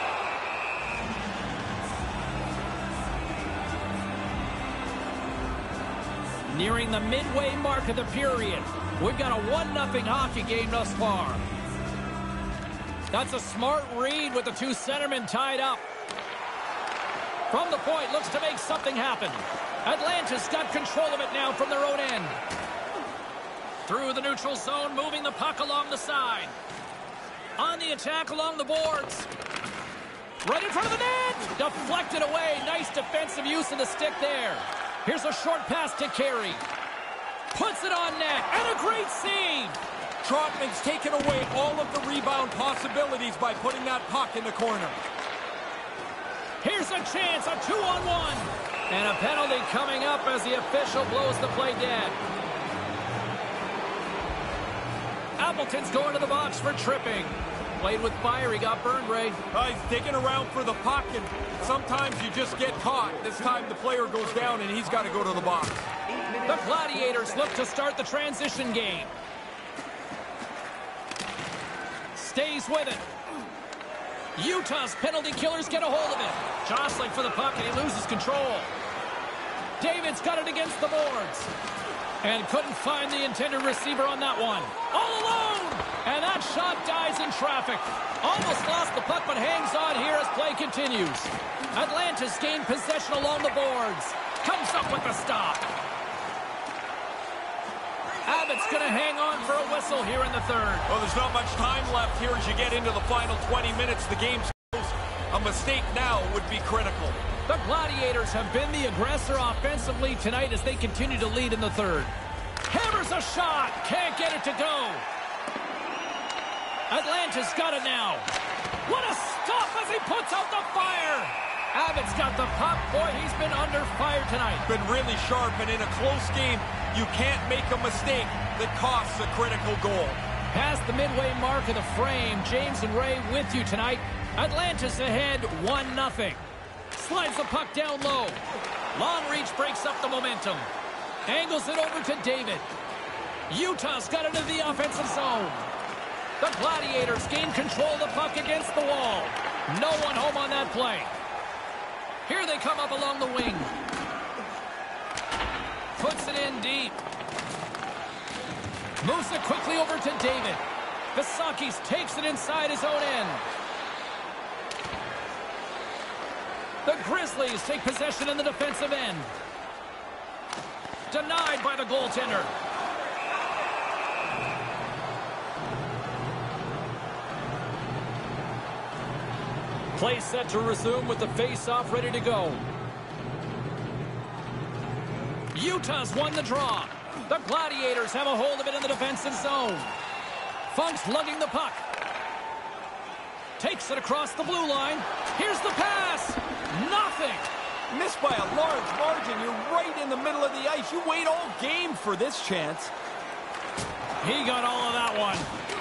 Nearing the midway mark of the period. We've got a one nothing hockey game thus far. That's a smart read with the two centermen tied up. From the point, looks to make something happen. Atlanta's got control of it now from their own end. Through the neutral zone, moving the puck along the side. On the attack along the boards. Right in front of the net! Deflected away. Nice defensive use of the stick there. Here's a short pass to Carey. Puts it on net, and a great save! Trotman's taken away all of the rebound possibilities by putting that puck in the corner. Here's a chance, a two-on-one. And a penalty coming up as the official blows the play dead. Appleton's going to the box for tripping. Played with fire, he got burned, Ray. Uh, he's digging around for the puck, and sometimes you just get caught. This time the player goes down, and he's got to go to the box. The Gladiators look to start the transition game. Stays with it. Utah's penalty killers get a hold of it. Jostling for the puck, and he loses control. David's got it against the boards. And couldn't find the intended receiver on that one. All alone! And that shot dies in traffic. Almost lost the puck, but hangs on here as play continues. Atlanta's gained possession along the boards. Comes up with the stop. Abbott's going to hang on for a whistle here in the third. Well, there's not much time left here as you get into the final twenty minutes. The game's close. A mistake now would be critical. The Gladiators have been the aggressor offensively tonight as they continue to lead in the third. Hammers a shot. Can't get it to go. Atlanta's got it now. What a stop as he puts out the fire. Abbott's got the puck. Boy, he's been under fire tonight. Been really sharp, and in a close game, you can't make a mistake that costs a critical goal. Past the midway mark of the frame, James and Ray with you tonight. Atlanta's ahead one nothing. Slides the puck down low. Long reach breaks up the momentum. Angles it over to David. Utah's got it into the offensive zone. The Gladiators gain control of the puck against the wall. No one home on that play. Here they come up along the wing. Puts it in deep. Moves it quickly over to David. Visakis takes it inside his own end. The Grizzlies take possession in the defensive end. Denied by the goaltender. Play set to resume with the face-off ready to go. Utah's won the draw. The Gladiators have a hold of it in the defensive zone. Funk's lugging the puck. Takes it across the blue line. Here's the pass. Nothing. Missed by a large margin. You're right in the middle of the ice. You wait all game for this chance. He got all of that one.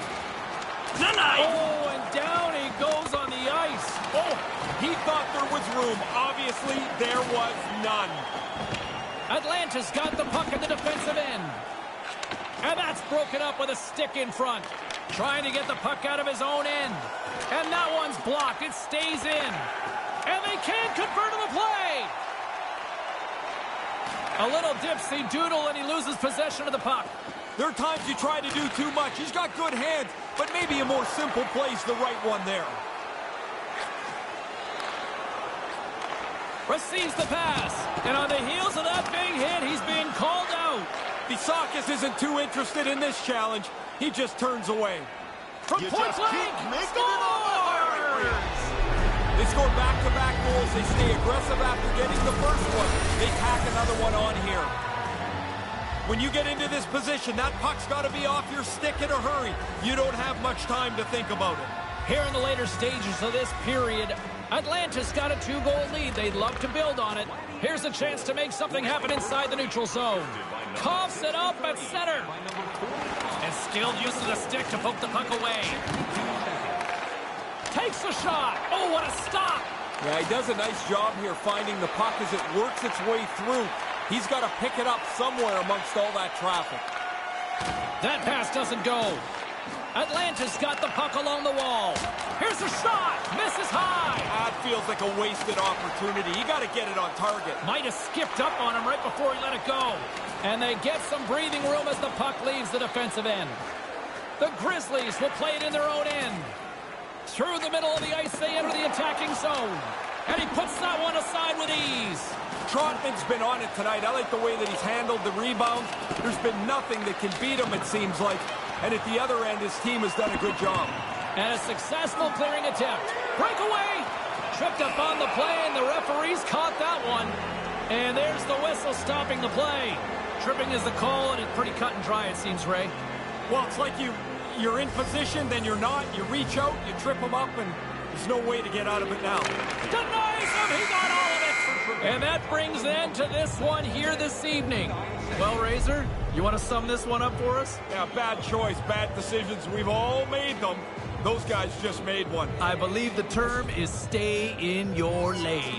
Oh, and down he goes on the ice. Oh, he thought there was room. Obviously, there was none. Atlanta's got the puck at the defensive end. And that's broken up with a stick in front. Trying to get the puck out of his own end. And that one's blocked. It stays in. And they can't convert on the play. A little dipsy doodle, and he loses possession of the puck. There are times you try to do too much. He's got good hands, but maybe a more simple play's the right one there. Receives the pass. And on the heels of that big hit, he's being called out. Visakis isn't too interested in this challenge. He just turns away. From You point just blank, keep making it scores! They score back-to-back goals. They stay aggressive after getting the first one. They tack another one on here. When you get into this position, that puck's got to be off your stick in a hurry. You don't have much time to think about it. Here in the later stages of this period, Atlanta's got a two-goal lead. They'd love to build on it. Here's a chance to make something happen inside the neutral zone. Coughs it up at center. And skilled use of the stick to poke the puck away. Takes a shot. Oh, what a stop. Yeah, he does a nice job here finding the puck as it works its way through. He's got to pick it up somewhere amongst all that traffic. That pass doesn't go. Atlanta's got the puck along the wall. Here's a shot. Misses high. That feels like a wasted opportunity. You got to get it on target. Might have skipped up on him right before he let it go. And they get some breathing room as the puck leaves the defensive end. The Grizzlies will play it in their own end. Through the middle of the ice, they enter the attacking zone. And he puts that one aside with ease. Trotman's been on it tonight. I like the way that he's handled the rebounds. There's been nothing that can beat him, it seems like. And at the other end, his team has done a good job. And a successful clearing attempt. Breakaway! Tripped up on the play, and the referees caught that one. And there's the whistle stopping the play. Tripping is the call, and it's pretty cut and dry, it seems, Ray. Well, it's like you, you're in position, then you're not. You reach out, you trip him up, and there's no way to get out of it now. Denies him! He got all of it! And that brings an end to this one here this evening. Well, Razor, you want to sum this one up for us? Yeah, bad choice, bad decisions. We've all made them. Those guys just made one. I believe the term is stay in your lane.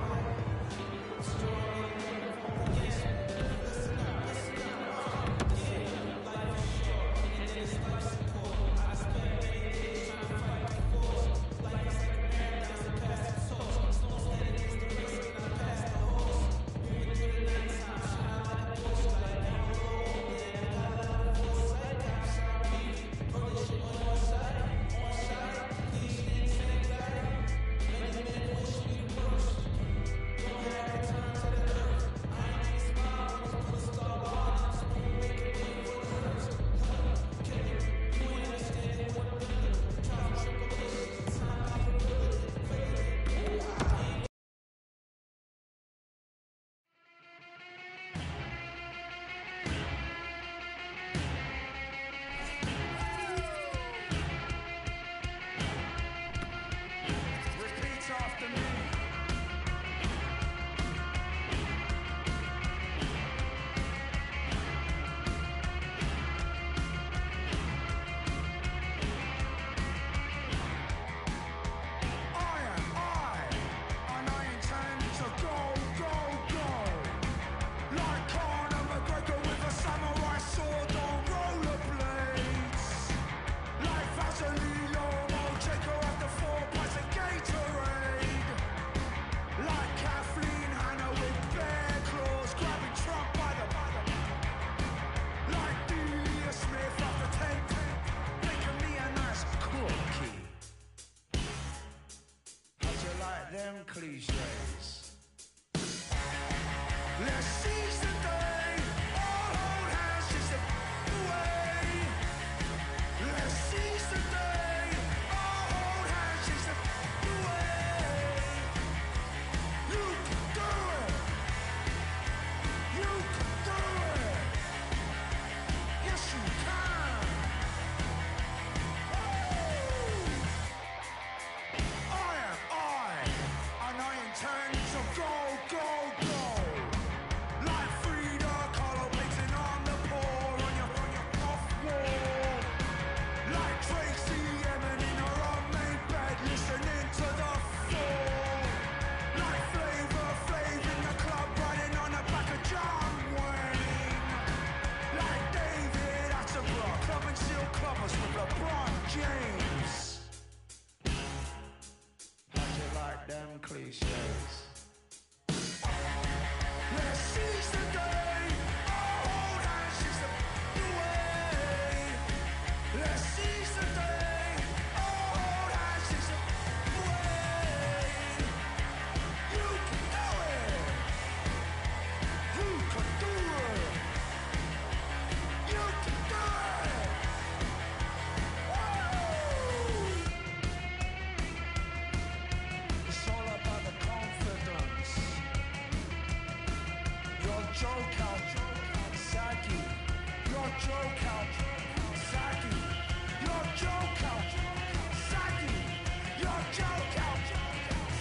Cliches. Let's seize the day. All hold hands just a way. Let's seize the day. All hold hands just a way. You can do it. You can do it. Yes, you can. Oh. I am I. And I intend to go, go, go. Like Frida Kahlo beating on the poor on your, on your off wall. Like Tracy Emin in her unmade bed listening to the fall. Like Flavor Flav in the club riding on the back of John Wayne. Like David Attenborough clubbing seal clubbers with LeBron James. How'd you like them cliches? Let's seize the day. All hold hands just the way. Let's seize the day. All hold hands just the way. You can do it. You can do it. You can do it. Whoa. It's all about the confidence. Your joke out, Saki. Your joke out, Saki. Your joke out, Saki. Your joke out,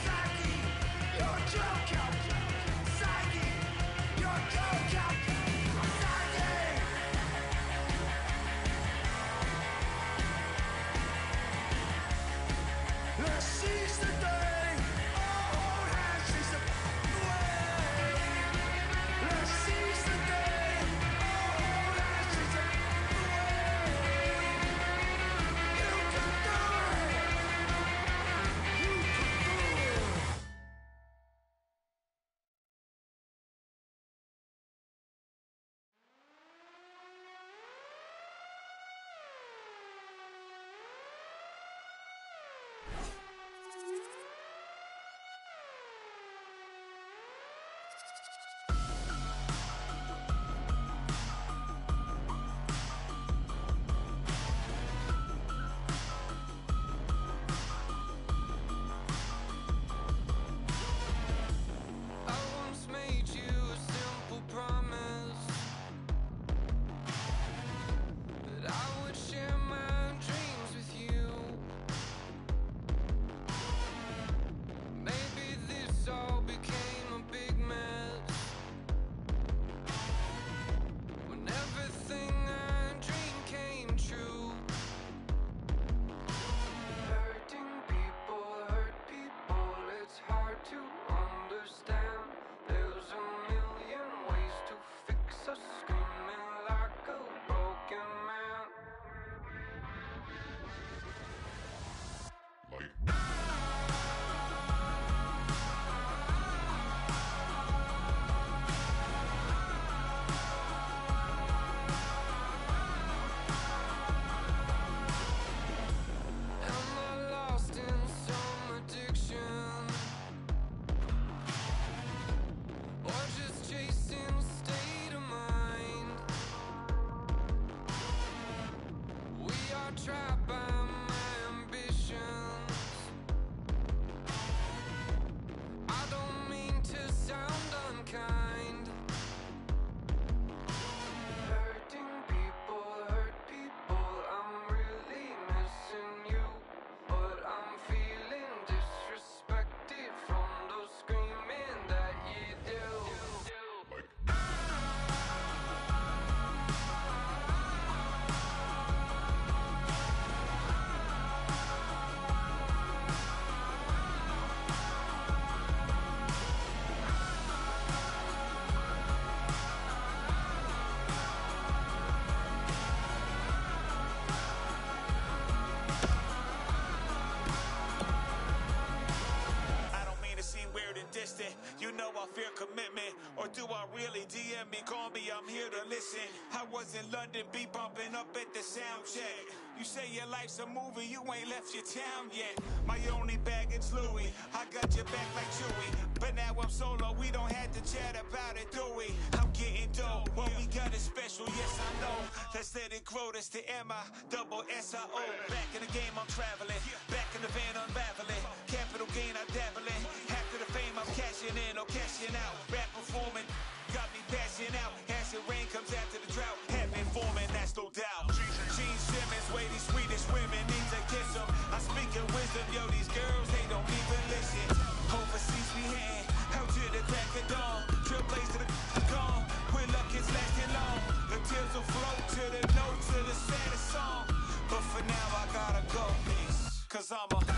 distant. You know I fear commitment, or do I really? D M me, call me, I'm here to listen. I was in London, be bumping up at the sound check. You say your life's a movie, you ain't left your town yet. My only baggage Louis, I got your back like Chewy. But now I'm solo, we don't have to chat about it, do we? I'm getting dope, what we got is special, yes I know. Let's let it grow, that's the M I, double S I O. Back in the game, I'm traveling, back in the van, unraveling. Capital gain, I dabble in. After the fame, I'm cashing in or cashing out. Rap performing, got me passing out. Acid rain comes after the drought. Have been forming, that's no doubt. Gene Simmons, way these Swedish women need to kiss them. I speak in wisdom, yo, these girls, they don't even listen. Overseas we heading, out to the crack of dawn. Trailblaze to the gone, with luck it's lasting long. The tears will flow to the notes of the saddest song. But for now I gotta go, cause I'm a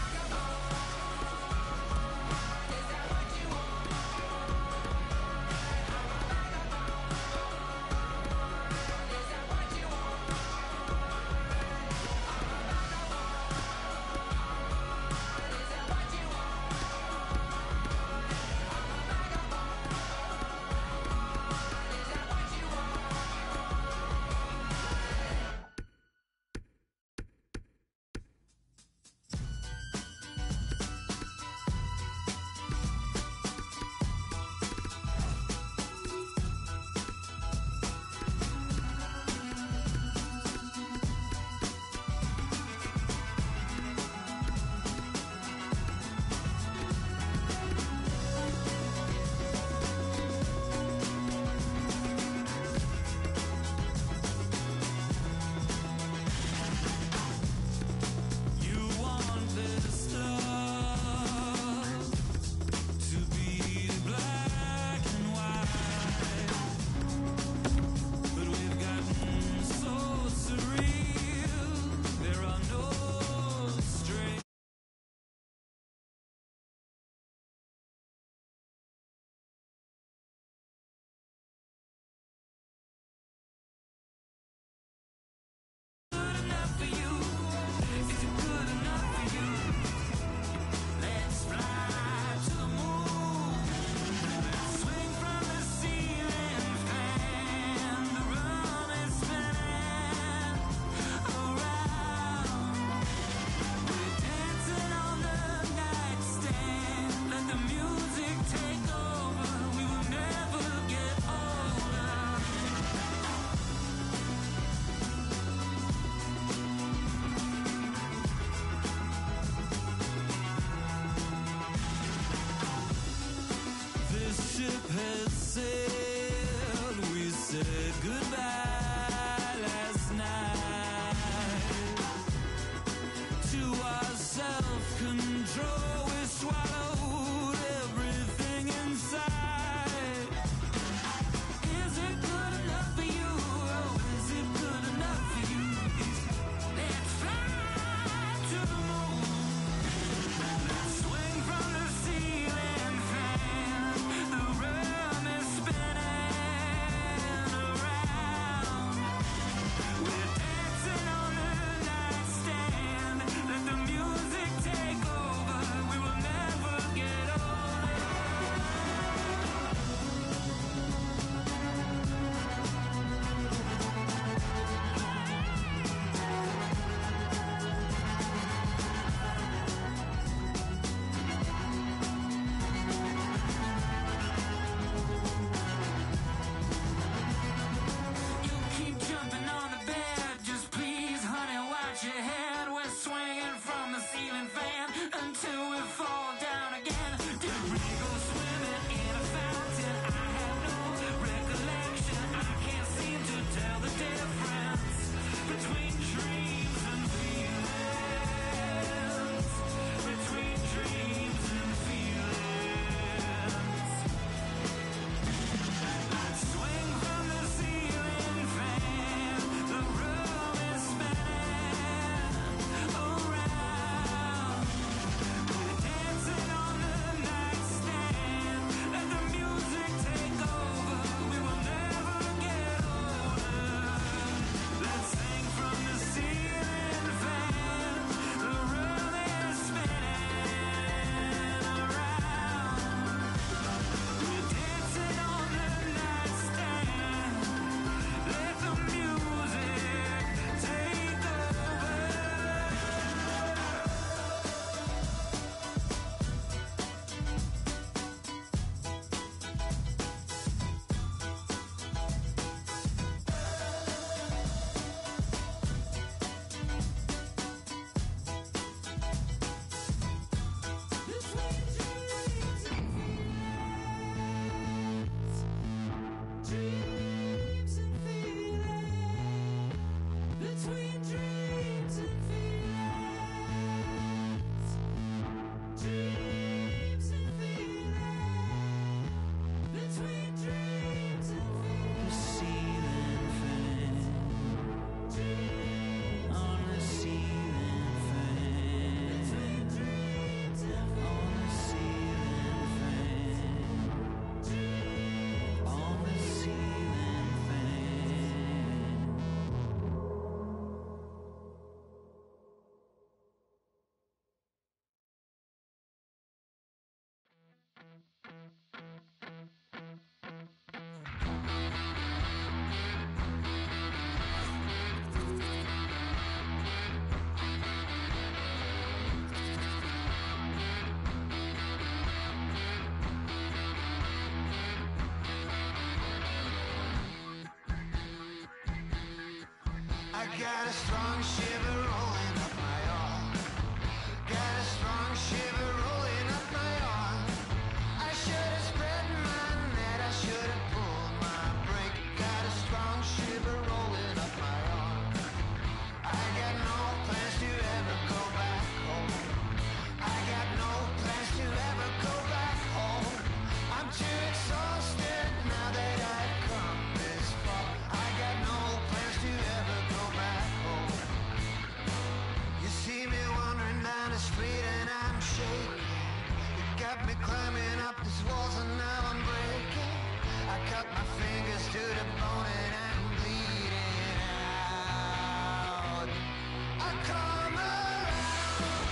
got a strong shiver rolling up my arm. Got a strong shiver rolling up my arm. I should have spread my net, I should have pulled my brake. Got a strong shiver rolling up my arm. I got no plans to ever go back home. I got no plans to ever go back home. I'm too exhausted now that I've come this far. I got no plans to ever go back home. You see me wandering down the street and I'm shaking. You got me climbing up these walls and now I'm breaking. I cut my fingers to the bone and I'm bleeding out. I come around.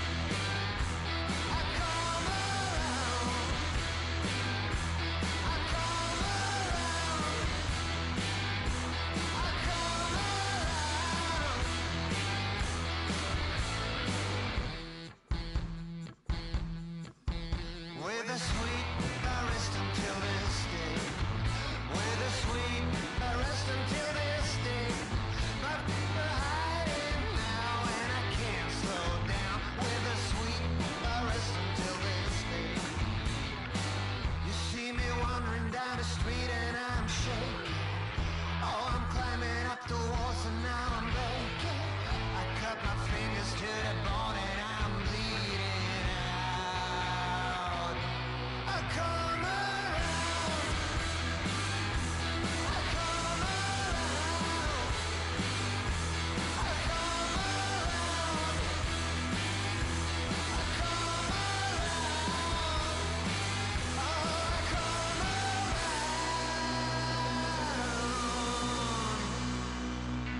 I come around. I come around. I come around. With a sweet I rest until this day. With a sweet I rest until this day. My feet are hiding now and I can't slow down. With a sweet I rest until this day. You see me wandering down the street and I'm shaking. Oh, I'm climbing up the walls and now I'm breaking. I cut my fingers to the bone and I'm bleeding out. I come around. I come around. I come around. I come around. Oh, I come around.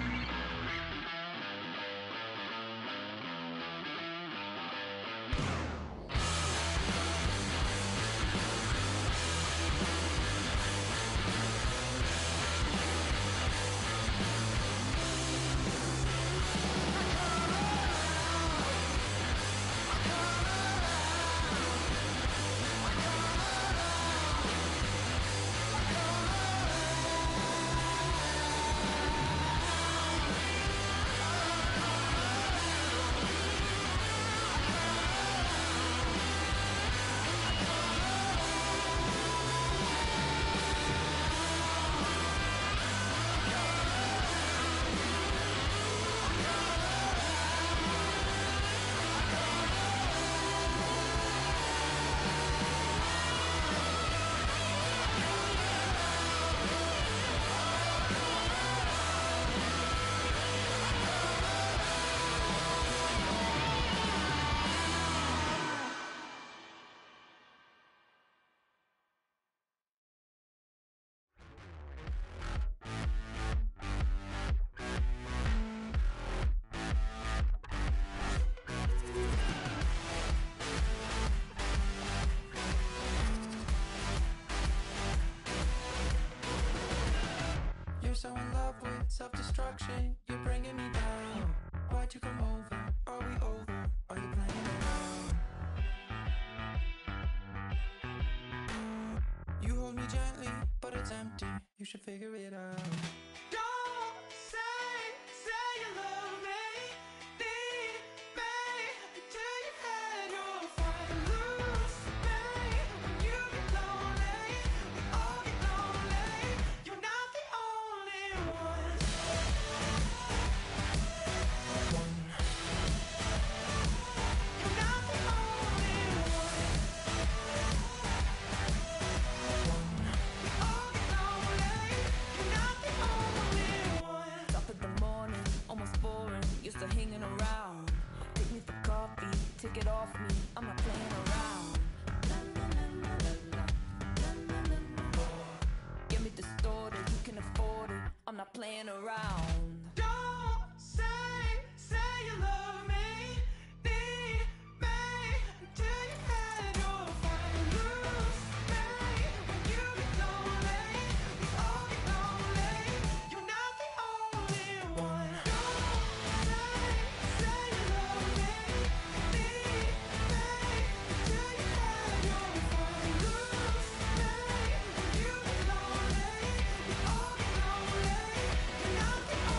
You're so in love with self-destruction. You're bringing me down. Why'd you come over? Are we over? Are you playing around? You hold me gently, but it's empty. You should figure it out. Don't say, say you love me, need me, until you had your fight. Lose me when you get lonely. We all get lonely. You're not the only one. You're not the only one. We all get lonely. You're not the only one. Top of the morning, almost boring, used to hanging around. Take me for coffee, take it off me, I'm not playing around. Na, na, na, na, na, na, na, na, na. Get me distorted, you can afford it, I'm not playing around. Don't say, say you love me, need me, until you had your fight. Lose me when you get lonely. We all get lonely. You're not the only one. Don't say, say you love me, need me, until you had your fight. Lose me when you get lonely. We all get lonely. You're not the only one.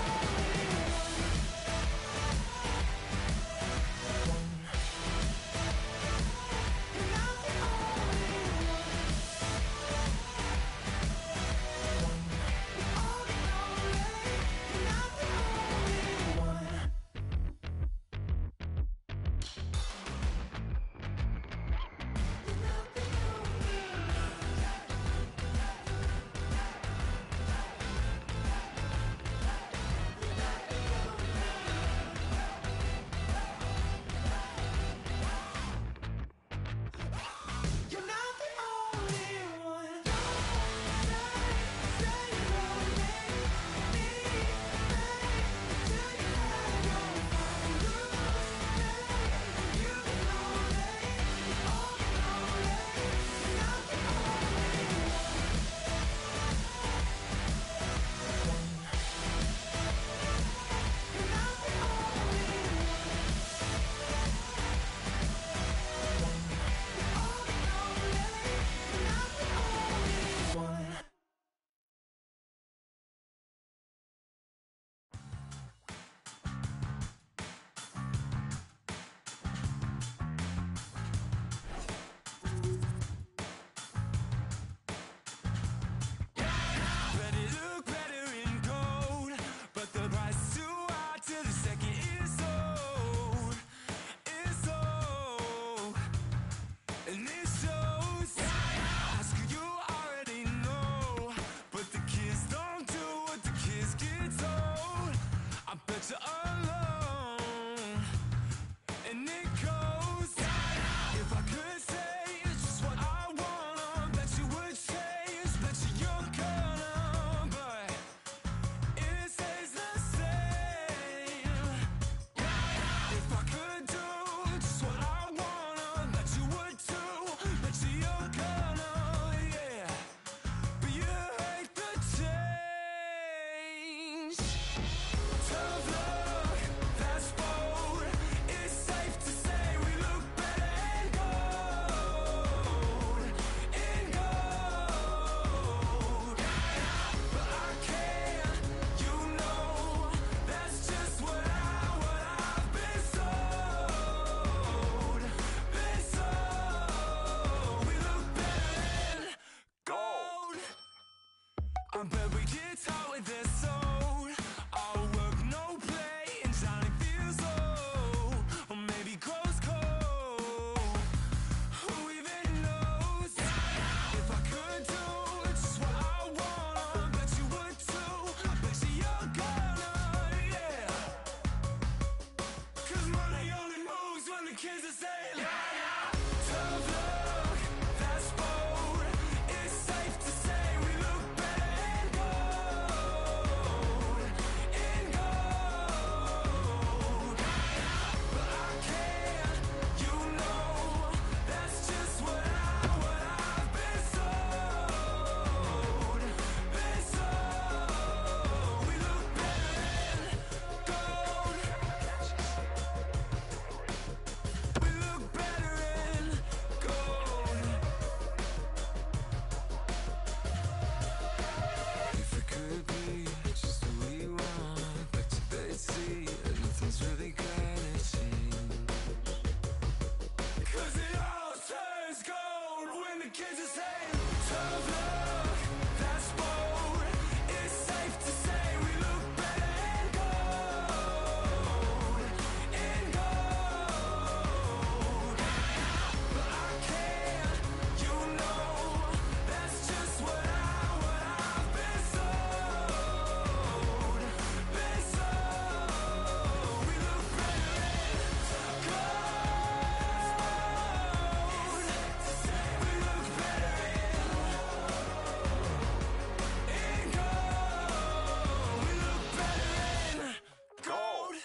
I bet we get out with their soul. Our work, no play, and drowning feels old. Or maybe grows cold. Who even knows? If I could do just what I want, I bet you would too. I bet you you're gonna, yeah. Cause money only moves when the kids are saying, yeah, yeah. Tough luck, that's bold. It's safe to say we look better in gold, in gold. But I can't, you know, that's just what I, what I've been sold, been sold. We look better in gold. We look better in gold. If it could be just who we want, bet you they'd see that nothing's really gonna change. Cause it all turns gold when the kids are saying, tough luck, that's bold. It's safe to say we look better in gold, in gold. But I can't, you know, that's just what I, what I've been sold, been sold. We look better in gold. We look better in, in gold. We look better in gold.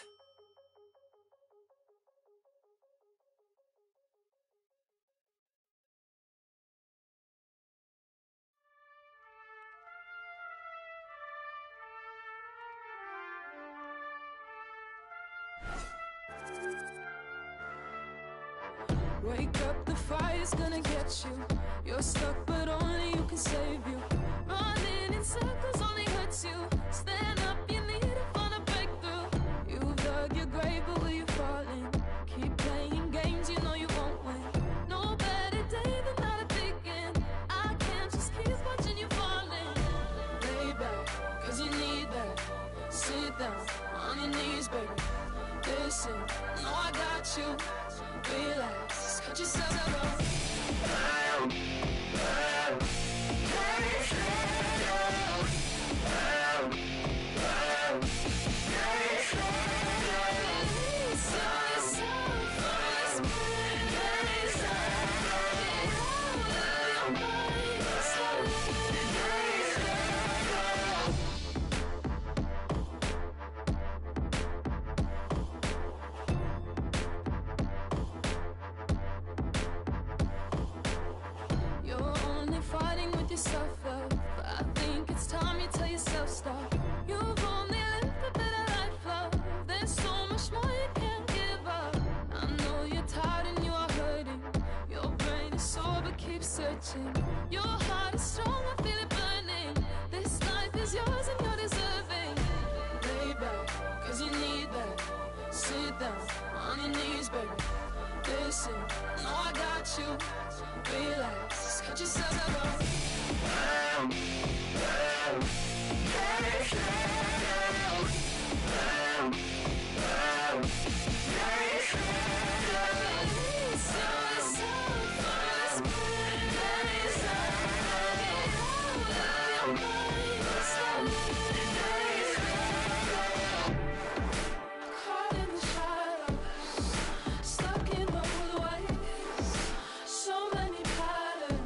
Wake up, the fire's gonna get you. You're stuck, but only you can save you. Running in circles only hurts you. Stand up, you need to find a breakthrough. You've dug your grave, but will you fall in? Keep playing games, you know you won't win. No better day than not a begin. I can't just keep watching you falling. Lay back, cause you need that. Sit down on your knees, baby. Listen, no, I got you. Relax, cut yourself out. You're only fighting with yourself, love. But I think it's time you tell yourself stop. You've only lived a bit of life, love. There's so much more you can't give up. I know you're tired and you are hurting. Your brain is sore but keep searching. Your heart is strong, I feel it burning. This life is yours and you're deserving. Lay back, cause you need that. Sit down on your knees, baby. Listen, no, I got you. Relax, just cut yourself out. Caught in the shadows, stuck in old ways. So many patterns.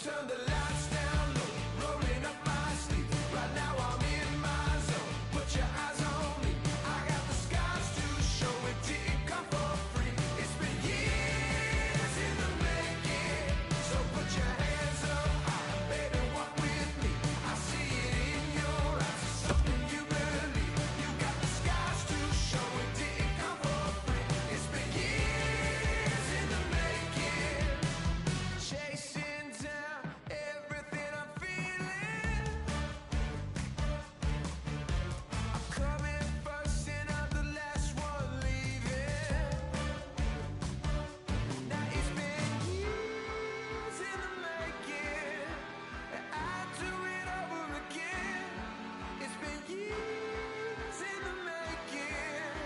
turn the lights down low, rolling up my sleeve. Right now I'm in my zone. Put your eyes on me. I got the scars to show. It didn't come for free. It's been years in the making. So put your hands up high, baby, walk with me. I see it in your eyes. It's something you believe. You got the scars to show. It didn't come for free. It's been years in the making. Chasing down everything I'm feeling. I'm coming first and I'm the last one leaving. Now it's been years in the making, and I do it over again. It's been years in the making.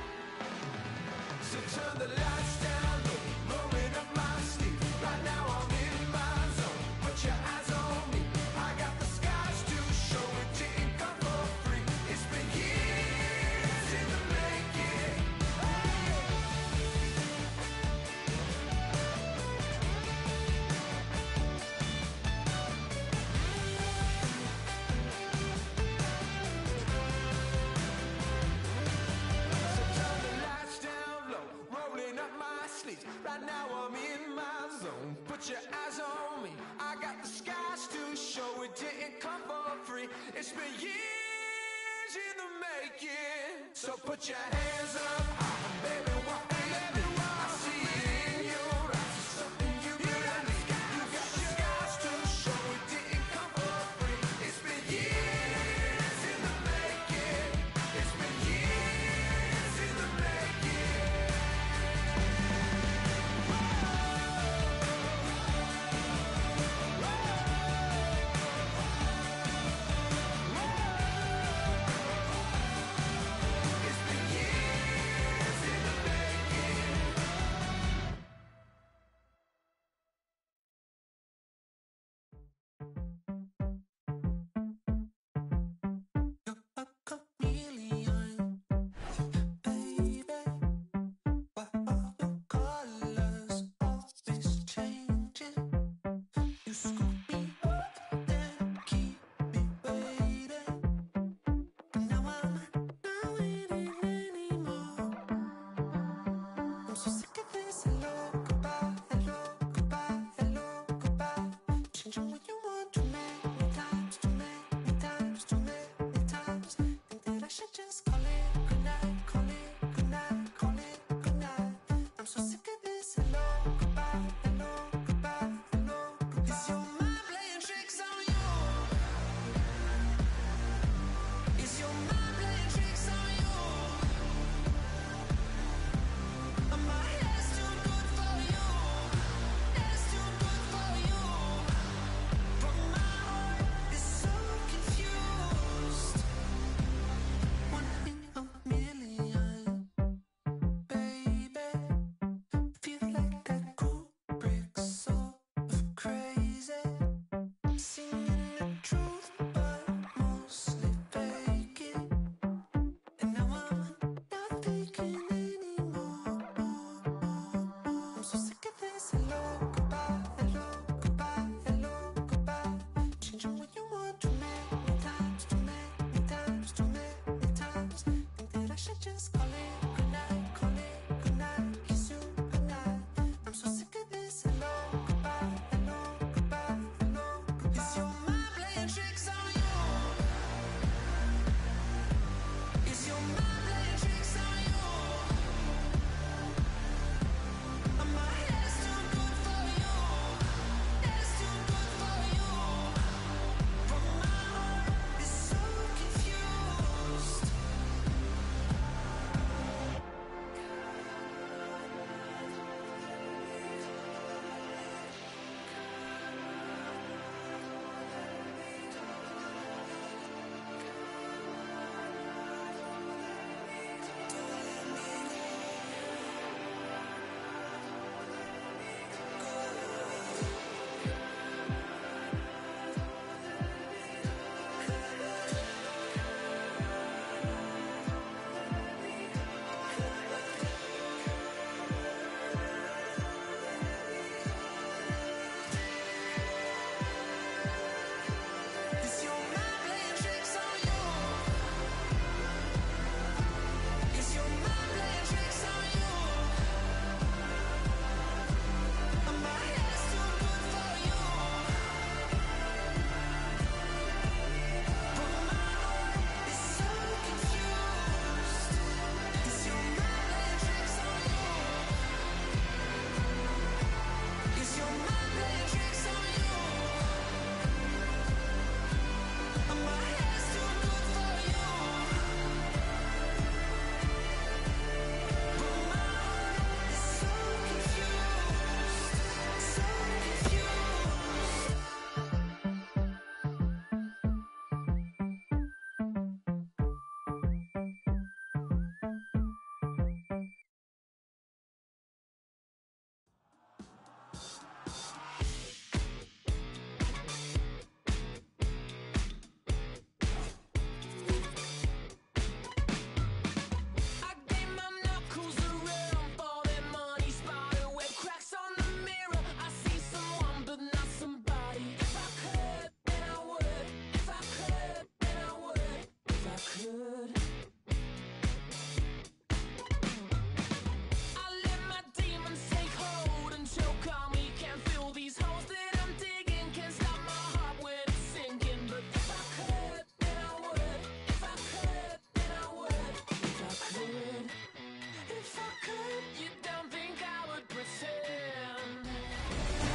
So turn the lights down low, rolling up my sleeve. Right now I'm in my zone. Put your eyes on me. I got the scars to show. It didn't come for free. It's been years in the making. So turn the lights down low, rolling up my sleeves. Right now I'm in my zone. Put your eyes on me. I got the skies to show. It didn't come for free. It's been years in the making. So put your hands up high, baby, walk with me. I see it in your eyes. It's something you believe. You got the skies to show. It didn't come for free. It's been years in the making. It's been years in the making. It's been years in the making.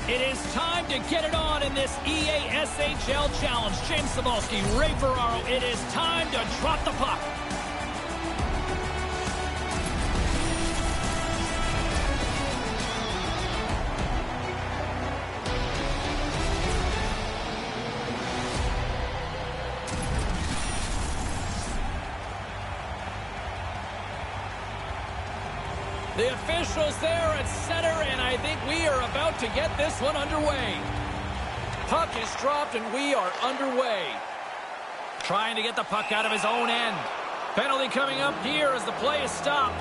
It is time to get it on in this E A S H L Challenge. James Cybulski, Ray Ferraro, it is time to drop the puck. The officials there at center, and I think we are about to get this one underway. Puck is dropped, and we are underway. Trying to get the puck out of his own end. Penalty coming up here as the play is stopped.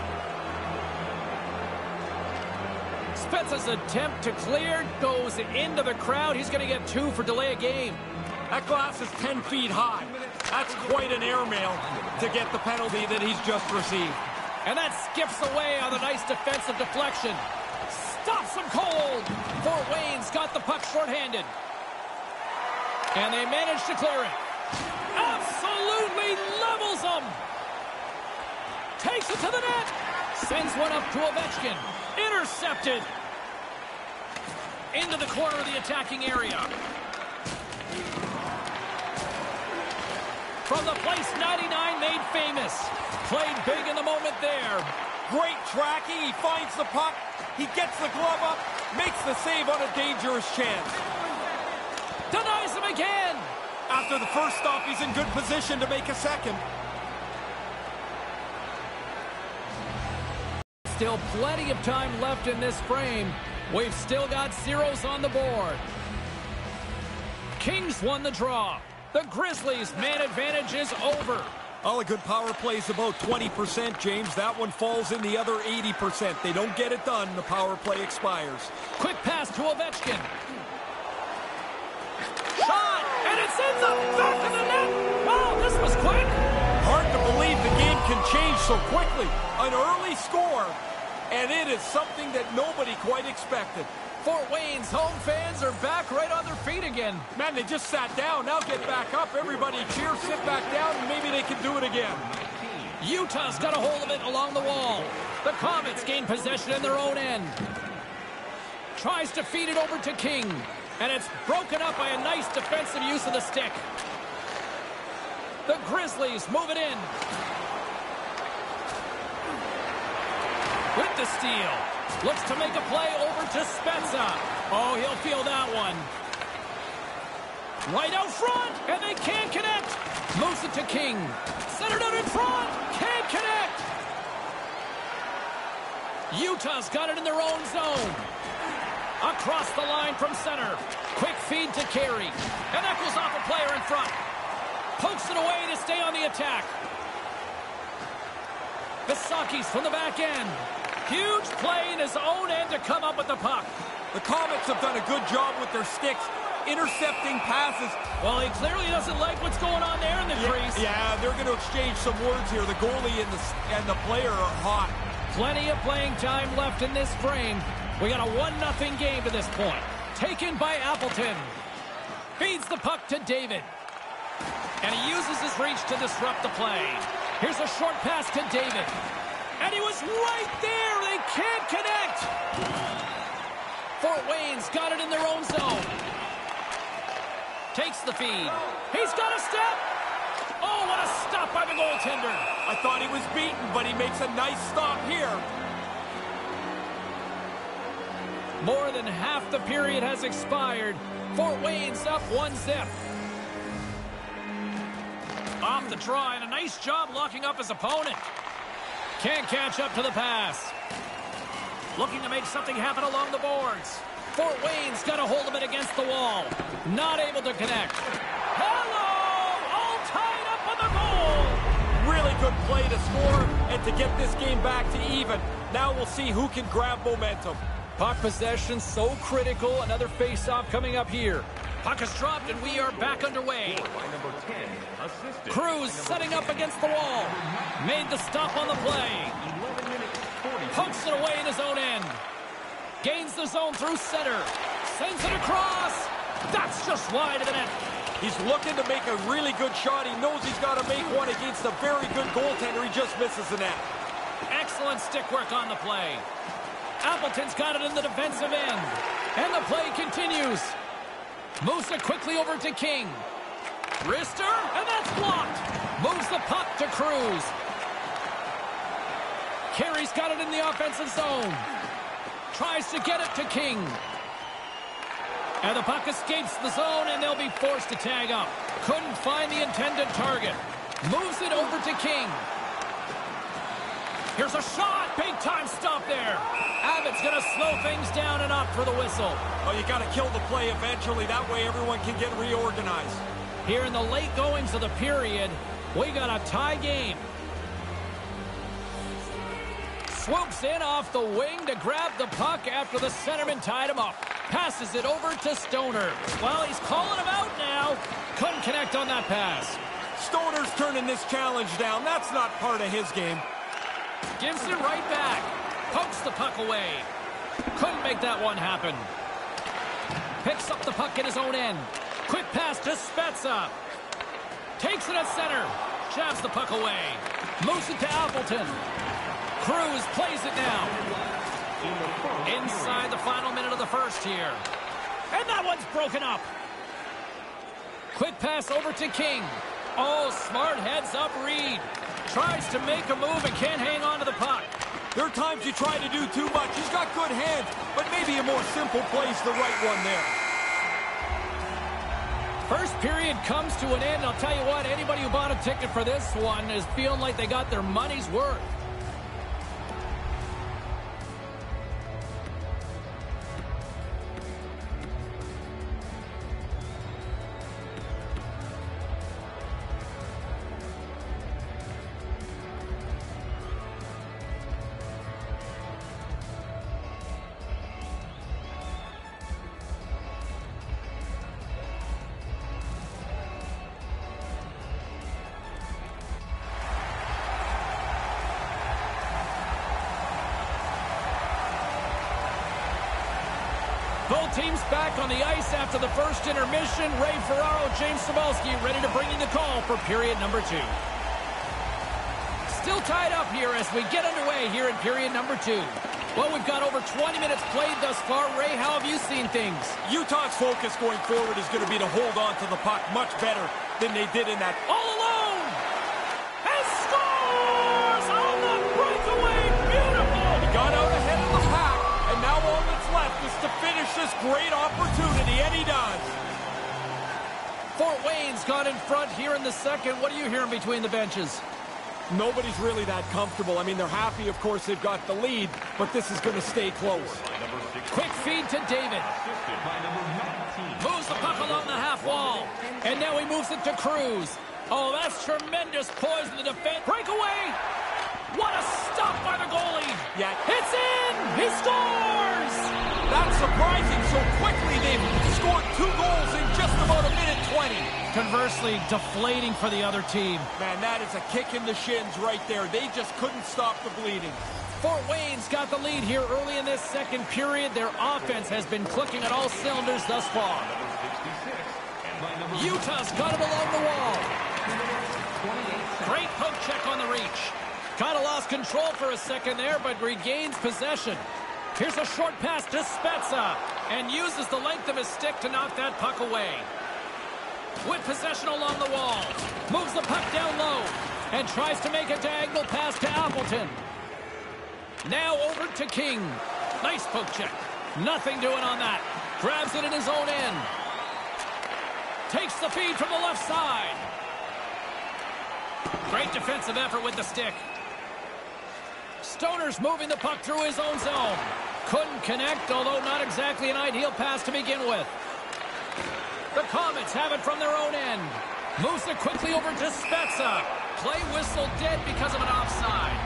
Spezza's attempt to clear goes into the crowd. He's going to get two for delay of game. That glass is ten feet high. That's quite an airmail to get the penalty that he's just received. And that skips away on a nice defensive deflection. Stops him cold. Fort Wayne's got the puck shorthanded. And they manage to clear it. Absolutely levels them. Takes it to the net. Sends one up to Ovechkin. Intercepted. Into the corner of the attacking area. From the place ninety-nine made famous. Played big in the moment there. Great tracking. He finds the puck. He gets the glove up. Makes the save on a dangerous chance. Denies him again. After the first stop, he's in good position to make a second. Still plenty of time left in this frame. We've still got zeros on the board. Kings won the draw. The Grizzlies' man advantage is over. All a good power play is about twenty percent, James. That one falls in the other eighty percent. They don't get it done, the power play expires. Quick pass to Ovechkin. Shot! And it sends up back in the net! Wow, this was quick! Hard to believe the game can change so quickly. An early score, and it is something that nobody quite expected. Fort Wayne's home fans are back right on their feet again. Man, they just sat down. Now get back up. Everybody cheer, sit back down, and maybe they can do it again. Utah's got a hold of it along the wall. The Comets gain possession in their own end. Tries to feed it over to King. And it's broken up by a nice defensive use of the stick. The Grizzlies move it in. With the steal. Looks to make a play over to Spezza. Oh, he'll feel that one. Right out front, and they can't connect. Moves it to King. Centered out in front. Can't connect. Utah's got it in their own zone. Across the line from center. Quick feed to Carey. And that goes off a player in front. Pokes it away to stay on the attack. Visaki's from the back end. Huge play in his own end to come up with the puck. The Comets have done a good job with their sticks, intercepting passes. Well, he clearly doesn't like what's going on there in the Yeah, crease. yeah, they're going to exchange some words here. The goalie and the, and the player are hot. Plenty of playing time left in this frame. We got a one nothing game to this point. Taken by Appleton. Feeds the puck to David. And he uses his reach to disrupt the play. Here's a short pass to David. And he was right there. They can't connect. Fort Wayne's got it in their own zone. Takes the feed. He's got a step. Oh, what a stop by the goaltender. I thought he was beaten, but he makes a nice stop here. More than half the period has expired. Fort Wayne's up one zip. Off the draw, and a nice job locking up his opponent. Can't catch up to the pass. Looking to make something happen along the boards. Fort Wayne's got a hold of it against the wall. Not able to connect. Hello! All tied up on the goal! Really good play to score and to get this game back to even. Now we'll see who can grab momentum. Puck possession so critical. Another face-off coming up here. Puck is dropped, and we are back underway. Cruz setting up against the wall. Made the stop on the play. Pokes it away in his own end. Gains the zone through center. Sends it across. That's just wide of the net. He's looking to make a really good shot. He knows he's got to make one against a very good goaltender. He just misses the net. Excellent stick work on the play. Appleton's got it in the defensive end. And the play continues. Moves it quickly over to King. Wrister, and that's blocked. Moves the puck to Cruz. Carey's got it in the offensive zone. Tries to get it to King. And the puck escapes the zone, and they'll be forced to tag up. Couldn't find the intended target. Moves it over to King. Here's a shot. Big-time stop there. Abbott's going to slow things down and up for the whistle. Oh, you got to kill the play eventually. That way everyone can get reorganized. Here in the late goings of the period, we got a tie game. Swoops in off the wing to grab the puck after the centerman tied him up. Passes it over to Stoner. Well, he's calling him out now. Couldn't connect on that pass. Stoner's turning this challenge down. That's not part of his game. Gives it right back. Pokes the puck away. Couldn't make that one happen. Picks up the puck in his own end. Quick pass to Spezza. Takes it at center. Jabs the puck away. Moves it to Appleton. Cruz plays it now. Inside the final minute of the first here. And that one's broken up. Quick pass over to King. Oh, smart heads up Reed. Tries to make a move and can't hang on to the puck. There are times you try to do too much. He's got good hands, but maybe a more simple play's the right one there. First period comes to an end. I'll tell you what, anybody who bought a ticket for this one is feeling like they got their money's worth. Both teams back on the ice after the first intermission. Ray Ferraro, James Cebulski ready to bring you the call for period number two. Still tied up here as we get underway here in period number two. Well, we've got over twenty minutes played thus far. Ray, how have you seen things? Utah's focus going forward is going to be to hold on to the puck much better than they did in that. All alone! And scores on the breakaway! Beautiful! He got out ahead of the pack. And now all that's left is to finish this great opportunity, and he does. Fort Wayne's got in front here in the second. What are you hearing between the benches? Nobody's really that comfortable. I mean, they're happy, of course, they've got the lead, but this is going to stay close. Quick feed to David. Moves the puck along the half wall. And now he moves it to Cruz. Oh, that's tremendous poise in the defense. Breakaway! What a stop by the goalie! Yeah. It's in! He scores! That's surprising. So quickly they've scored two goals in just about a minute twenty. Conversely, deflating for the other team. Man, that is a kick in the shins right there. They just couldn't stop the bleeding. Fort Wayne's got the lead here early in this second period. Their offense has been clicking at all cylinders thus far. Utah's got it along the wall. Great poke check on the reach. Kind of lost control for a second there, but regains possession. Here's a short pass to Spezza, and uses the length of his stick to knock that puck away. With possession along the wall, moves the puck down low, and tries to make a diagonal pass to Appleton. Now over to King. Nice poke check. Nothing doing on that. Grabs it in his own end. Takes the feed from the left side. Great defensive effort with the stick. Stoner's moving the puck through his own zone. Couldn't connect, although not exactly an ideal pass to begin with. The Comets have it from their own end. Moves it quickly over to Spezza. Play whistle dead because of an offside.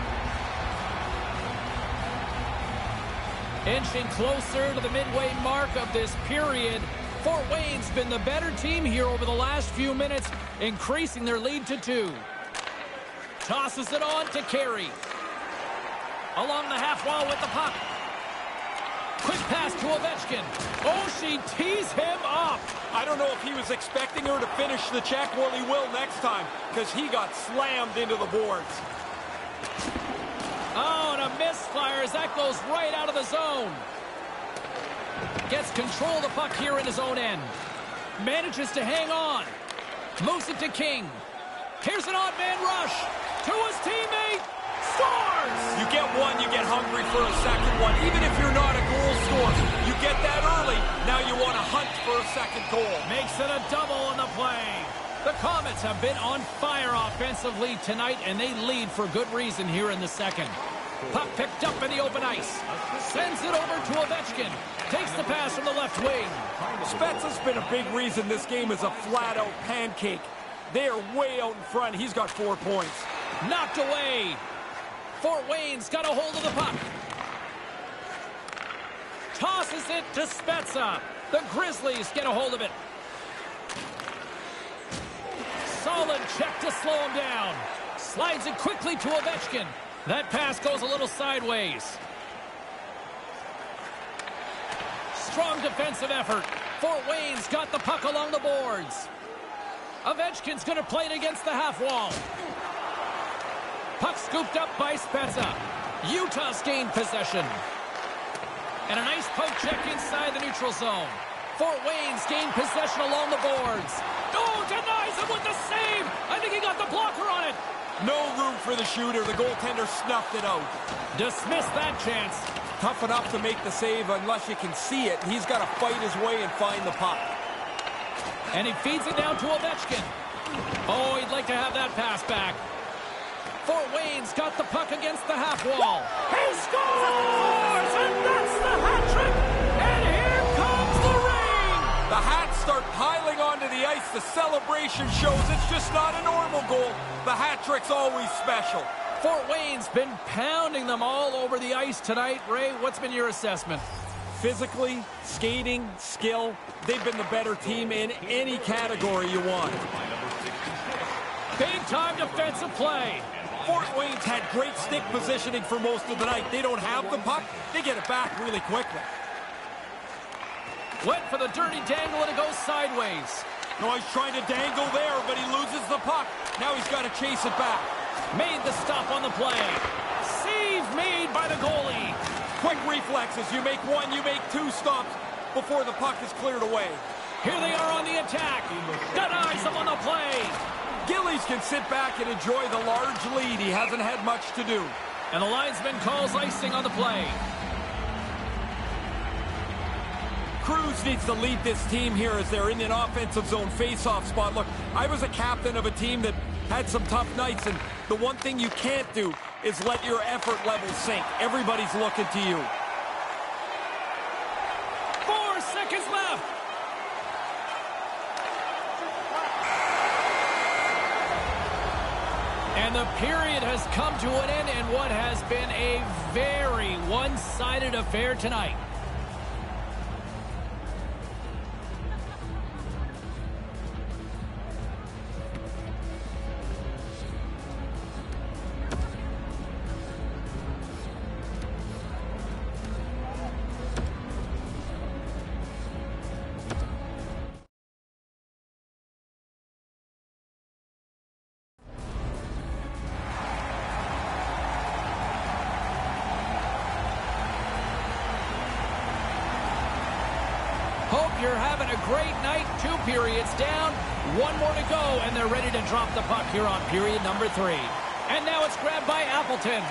Inching closer to the midway mark of this period. Fort Wayne's been the better team here over the last few minutes, increasing their lead to two. Tosses it on to Carey. Along the half wall with the puck. Quick pass to Ovechkin. Oh, she tees him up. I don't know if he was expecting her to finish the check. Well, he will next time, because he got slammed into the boards. Oh, and a misfire as that goes right out of the zone. Gets control of the puck here in his own end. Manages to hang on. Moves it to King. Here's an odd man rush to his teammate. Scores! You get one, you get hungry for a second one. Even if you're not a goal scorer, you get that early. Now you want to hunt for a second goal. Makes it a double on the play. The Comets have been on fire offensively tonight, and they lead for good reason here in the second. Puck picked up in the open ice. Sends it over to Ovechkin. Takes the pass from the left wing. Spezza's been a big reason this game is a flat-out pancake. They are way out in front. He's got four points. Knocked away. Fort Wayne's got a hold of the puck. Tosses it to Spezza. The Grizzlies get a hold of it. Solid check to slow him down. Slides it quickly to Ovechkin. That pass goes a little sideways. Strong defensive effort. Fort Wayne's got the puck along the boards. Ovechkin's going to play it against the half wall. Puck scooped up by Spezza. Utah's gained possession. And a nice poke check inside the neutral zone. Fort Wayne's gained possession along the boards. Oh, denies him with the save. I think he got the blocker on it. No room for the shooter. The goaltender snuffed it out. Dismissed that chance. Tough enough to make the save unless you can see it. He's got to fight his way and find the puck. And he feeds it down to Ovechkin. Oh, he'd like to have that pass back. Fort Wayne's got the puck against the half wall. He scores! And that's the hat trick! And here comes the ring! The hats start piling onto the ice. The celebration shows it's just not a normal goal. The hat trick's always special. Fort Wayne's been pounding them all over the ice tonight. Ray, what's been your assessment? Physically, skating, skill, they've been the better team in any category you want. Big-time defensive play. Fort Wayne's had great stick positioning for most of the night. They don't have the puck. They get it back really quickly. Went for the dirty dangle and it goes sideways. No, he's trying to dangle there, but he loses the puck. Now he's got to chase it back. Made the stop on the play. Save made by the goalie. Quick reflexes. You make one, you make two stops before the puck is cleared away. Here they are on the attack. Denies them on the play. Gillies can sit back and enjoy the large lead. He hasn't had much to do. And the linesman calls icing on the play. Cruz needs to lead this team here as they're in an offensive zone face-off spot. Look, I was a captain of a team that had some tough nights, and the one thing you can't do is let your effort level sink. Everybody's looking to you. Four seconds left. And the period has come to an end in what has been a very one-sided affair tonight. Hope you're having a great night. Two periods down, one more to go, and they're ready to drop the puck here on period number three. And now it's grabbed by Appleton.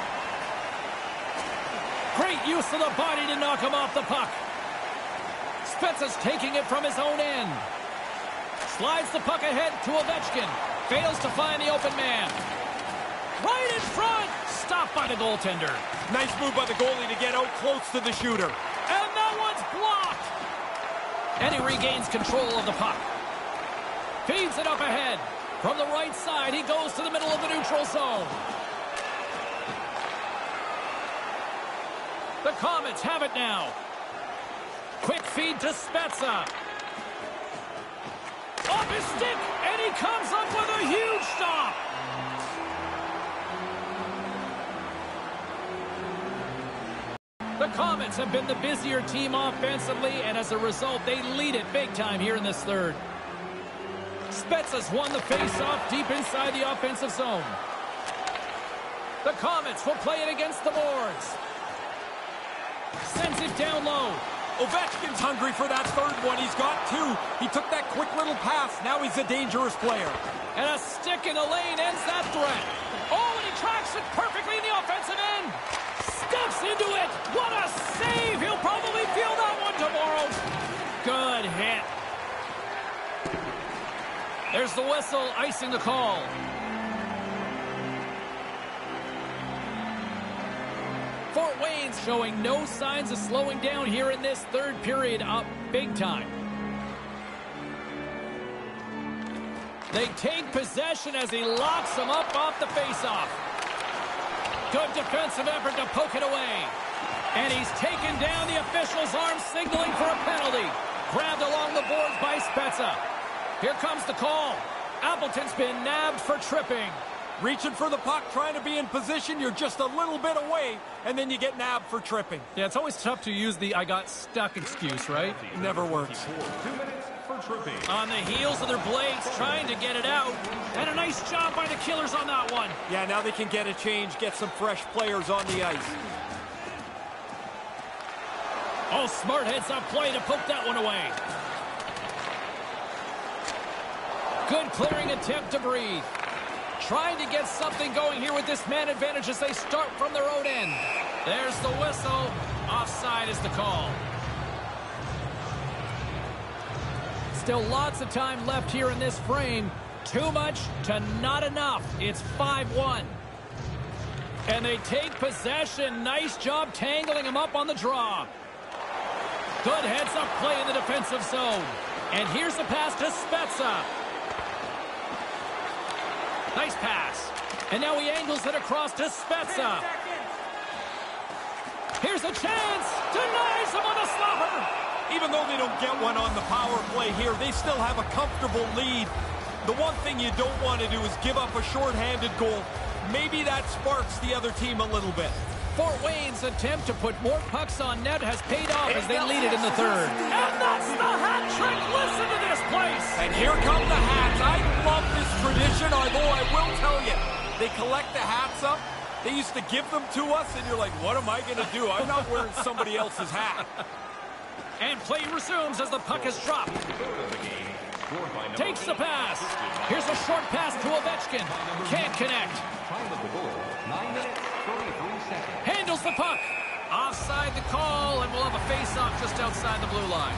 Great use of the body to knock him off the puck. Spezza's taking it from his own end. Slides the puck ahead to Ovechkin. Fails to find the open man. Right in front. Stopped by the goaltender. Nice move by the goalie to get out close to the shooter. And that one's blocked. And he regains control of the puck. Feeds it up ahead. From the right side, he goes to the middle of the neutral zone. The Comets have it now. Quick feed to Spezza. Off his stick, and he comes up with a huge stop. The Comets have been the busier team offensively, and as a result, they lead it big time here in this third. Spezza's won the face-off deep inside the offensive zone. The Comets will play it against the boards. Sends it down low. Ovechkin's hungry for that third one. He's got two. He took that quick little pass. Now he's a dangerous player. And a stick in the lane ends that threat. Oh, and he tracks it perfectly in the offensive end. Steps into it. What a save. He'll probably feel that one tomorrow. Good hit. There's the whistle, icing the call. Fort Wayne's showing no signs of slowing down here in this third period, up big time. They take possession as he locks them up off the faceoff. Good defensive effort to poke it away. And he's taken down, the official's arm signaling for a penalty. Grabbed along the boards by Spezza. Here comes the call. Appleton's been nabbed for tripping. Reaching for the puck, trying to be in position. You're just a little bit away, and then you get nabbed for tripping. Yeah, it's always tough to use the I got stuck excuse, right? It never works. Two minutes for tripping. On the heels of their blades, trying to get it out. And a nice job by the Killers on that one. Yeah, now they can get a change, get some fresh players on the ice. Oh, smart heads-up play to poke that one away. Good clearing attempt to breathe. Trying to get something going here with this man advantage as they start from their own end. There's the whistle. Offside is the call. Still lots of time left here in this frame. Too much to not enough. It's five one. And they take possession. Nice job tangling him up on the draw. Good heads-up play in the defensive zone. And here's the pass to Spezza. Nice pass. And now he angles it across to Spezza. Here's a chance. Denies him on a slapper. Even though they don't get one on the power play here, they still have a comfortable lead. The one thing you don't want to do is give up a shorthanded goal. Maybe that sparks the other team a little bit. Fort Wayne's attempt to put more pucks on net has paid off as they lead it in the third. And that's the hat trick. Listen to this place. And here come the hats. I love this tradition, although I will tell you, they collect the hats up. They used to give them to us, and you're like, what am I going to do? I'm not wearing somebody else's hat. And play resumes as the puck is dropped. Takes the pass. Here's a short pass to Ovechkin. Can't connect. Time of the goal, nine minutes, thirty-three seconds. Handles the puck. Offside the call, and we'll have a face-off just outside the blue line.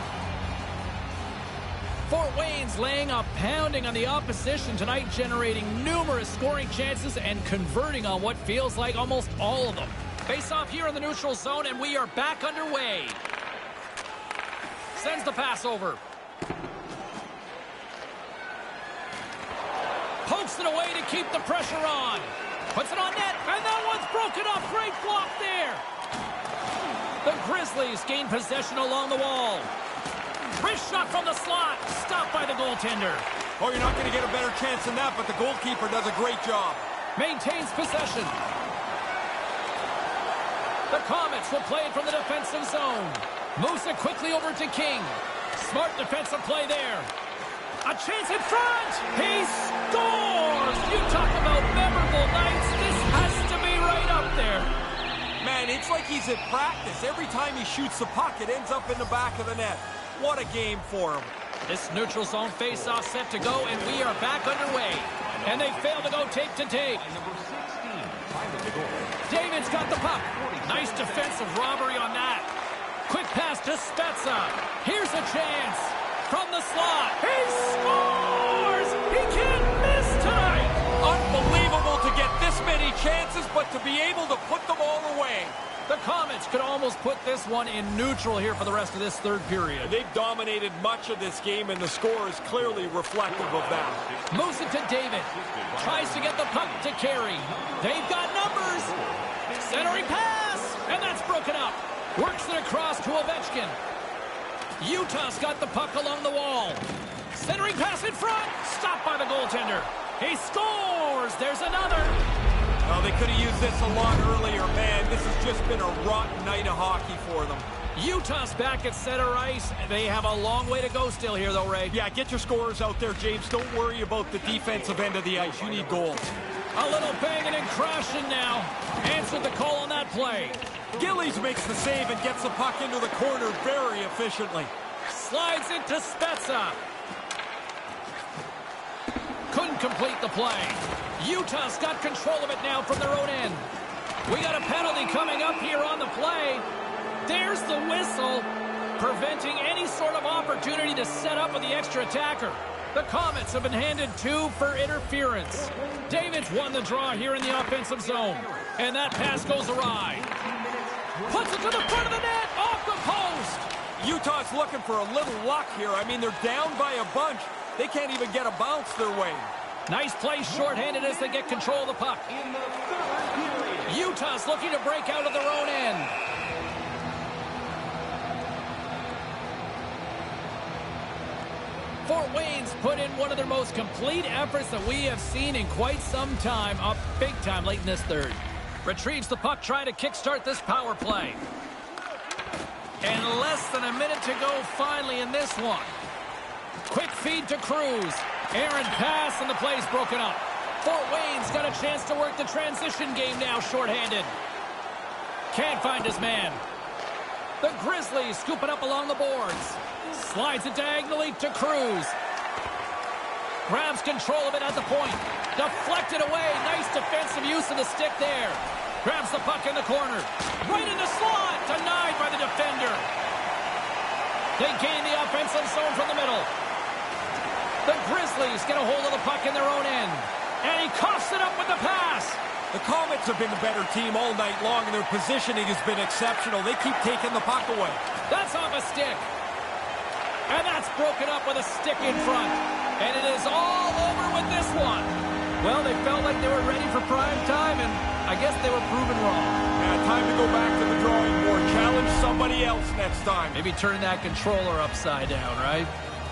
Fort Wayne's laying a pounding on the opposition tonight, generating numerous scoring chances and converting on what feels like almost all of them. Face-off here in the neutral zone, and we are back underway. Sends the pass over. Pokes it away to keep the pressure on. Puts it on net, and that one's broken up. Great block there. The Grizzlies gain possession along the wall. Wrist shot from the slot. Stopped by the goaltender. Oh, you're not going to get a better chance than that, but the goalkeeper does a great job. Maintains possession. The Comets will play it from the defensive zone. Moves it quickly over to King. Smart defensive play there. A chance in front. He scores. You talk about memorable nights. This has to be right up there. Man, it's like he's at practice. Every time he shoots the puck, it ends up in the back of the net. What a game for him. This neutral zone face-off set to go, and we are back underway. And they fail to go tape to tape. Number sixteen, time of the goal. David's got the puck. Nice defensive robbery on that. Quick pass to Spezza. Here's a chance. From the slot. He scores! He can't miss tonight! Unbelievable to get this many chances, but to be able to put them all away. The Comets could almost put this one in neutral here for the rest of this third period. They've dominated much of this game, and the score is clearly reflective of that. Moves it to David. Tries to get the puck to Carey. They've got numbers. Centering pass. And that's broken up. Works it across to Ovechkin. Utah's got the puck along the wall. Centering pass in front. Stopped by the goaltender. He scores. There's another. Well, they could have used this a lot earlier, man. This has just been a rotten night of hockey for them. Utah's back at center ice. They have a long way to go still here, though, Ray. Yeah, get your scorers out there, James. Don't worry about the defensive end of the ice. You need goals. A little banging and crashing now. Answered the call on that play. Gillies makes the save and gets the puck into the corner very efficiently. Slides into Spezza. Couldn't complete the play. Utah's got control of it now from their own end. We got a penalty coming up here on the play. There's the whistle, preventing any sort of opportunity to set up with the extra attacker. The Comets have been handed two for interference. Davids won the draw here in the offensive zone. And that pass goes awry. Puts it to the front of the net, off the post. Utah's looking for a little luck here. I mean, they're down by a bunch. They can't even get a bounce their way. Nice play shorthanded as they get control of the puck. Utah's looking to break out of their own end. Fort Wayne's put in one of their most complete efforts that we have seen in quite some time, up big time late in this third. Retrieves the puck, trying to kickstart this power play. And less than a minute to go finally in this one. Quick feed to Cruz. Aaron pass and the play's broken up. Fort Wayne's got a chance to work the transition game now shorthanded. Can't find his man. The Grizzlies scoop it up along the boards. Slides it diagonally to Cruz. Grabs control of it at the point. Deflected away. Nice defensive use of the stick there. Grabs the puck in the corner. Right in the slot. Denied by the defender. They gain the offensive zone from the middle. The Grizzlies get a hold of the puck in their own end. And he coughs it up with the pass. The Comets have been the better team all night long, and their positioning has been exceptional. They keep taking the puck away. That's off a stick. And that's broken up with a stick in front. And it is all over with this one. Well, they felt like they were ready for prime time, and I guess they were proven wrong. Yeah, time to go back to the drawing board. Challenge somebody else next time. Maybe turning that controller upside down, right?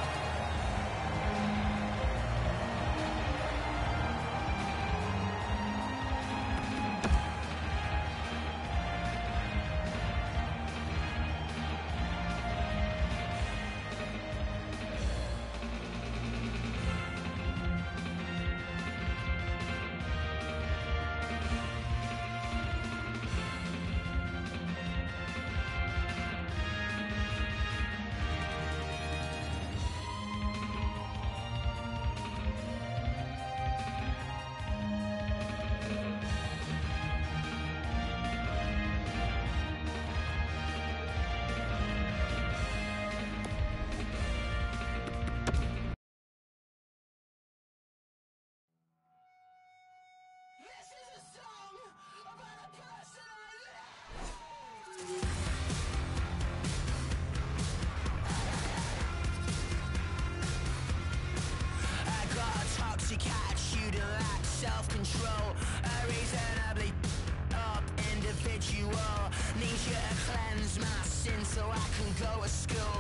I got a toxic attitude and lack self-control. A reasonably up individual. Need you to cleanse my sins so I can go to school.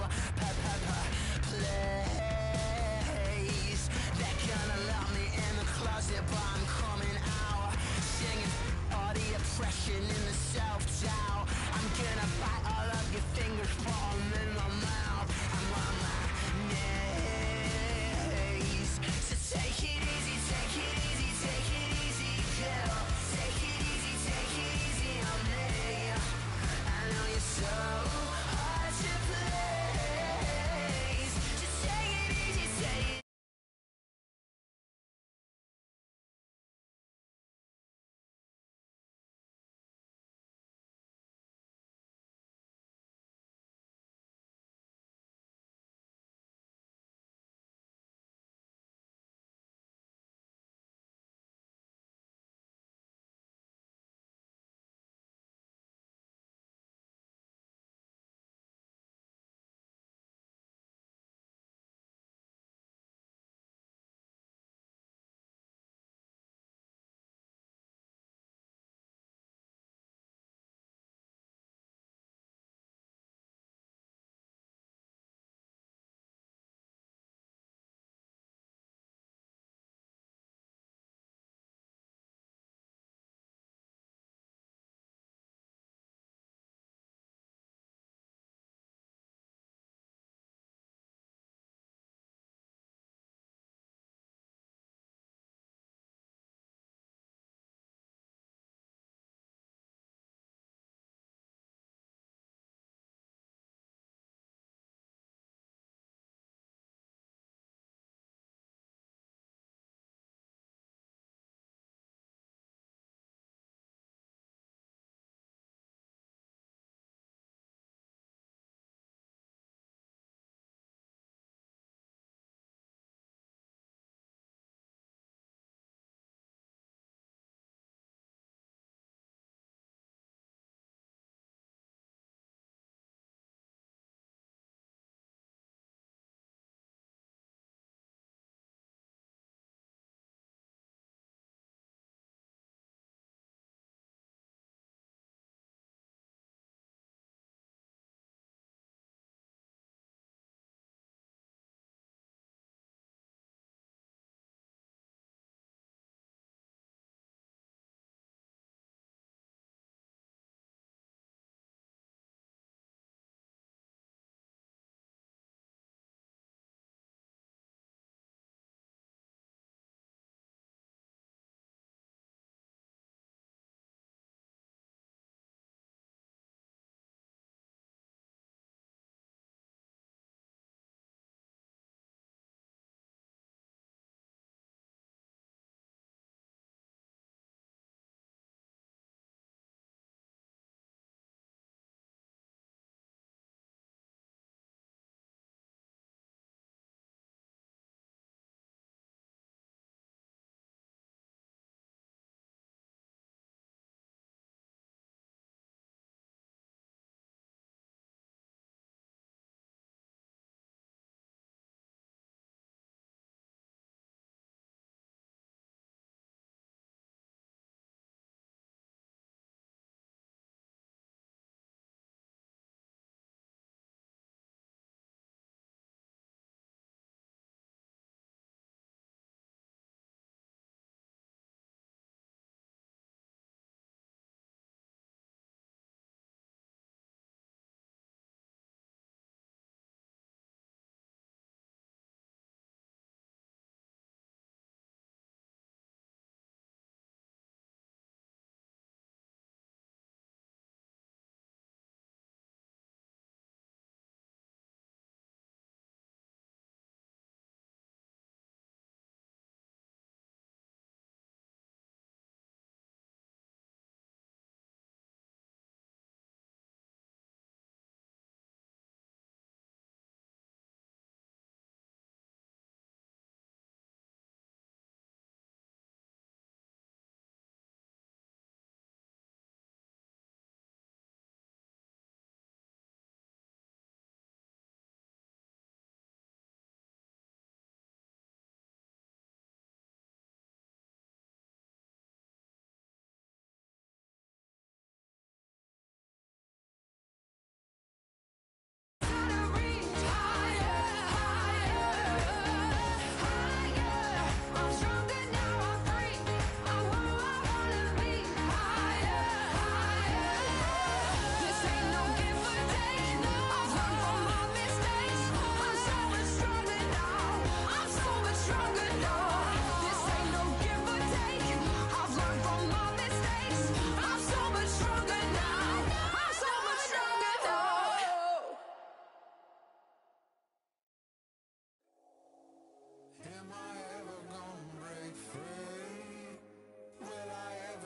Please. They're gonna lock me in the closet, but I'm coming out. Singing all the oppression in the self-doubt. I'm gonna bite all of your fingers, put 'em in my mouth. I'm on my knees. So take it easy, take it easy, take it easy, girl. Take it easy, take it easy on me. I know you're so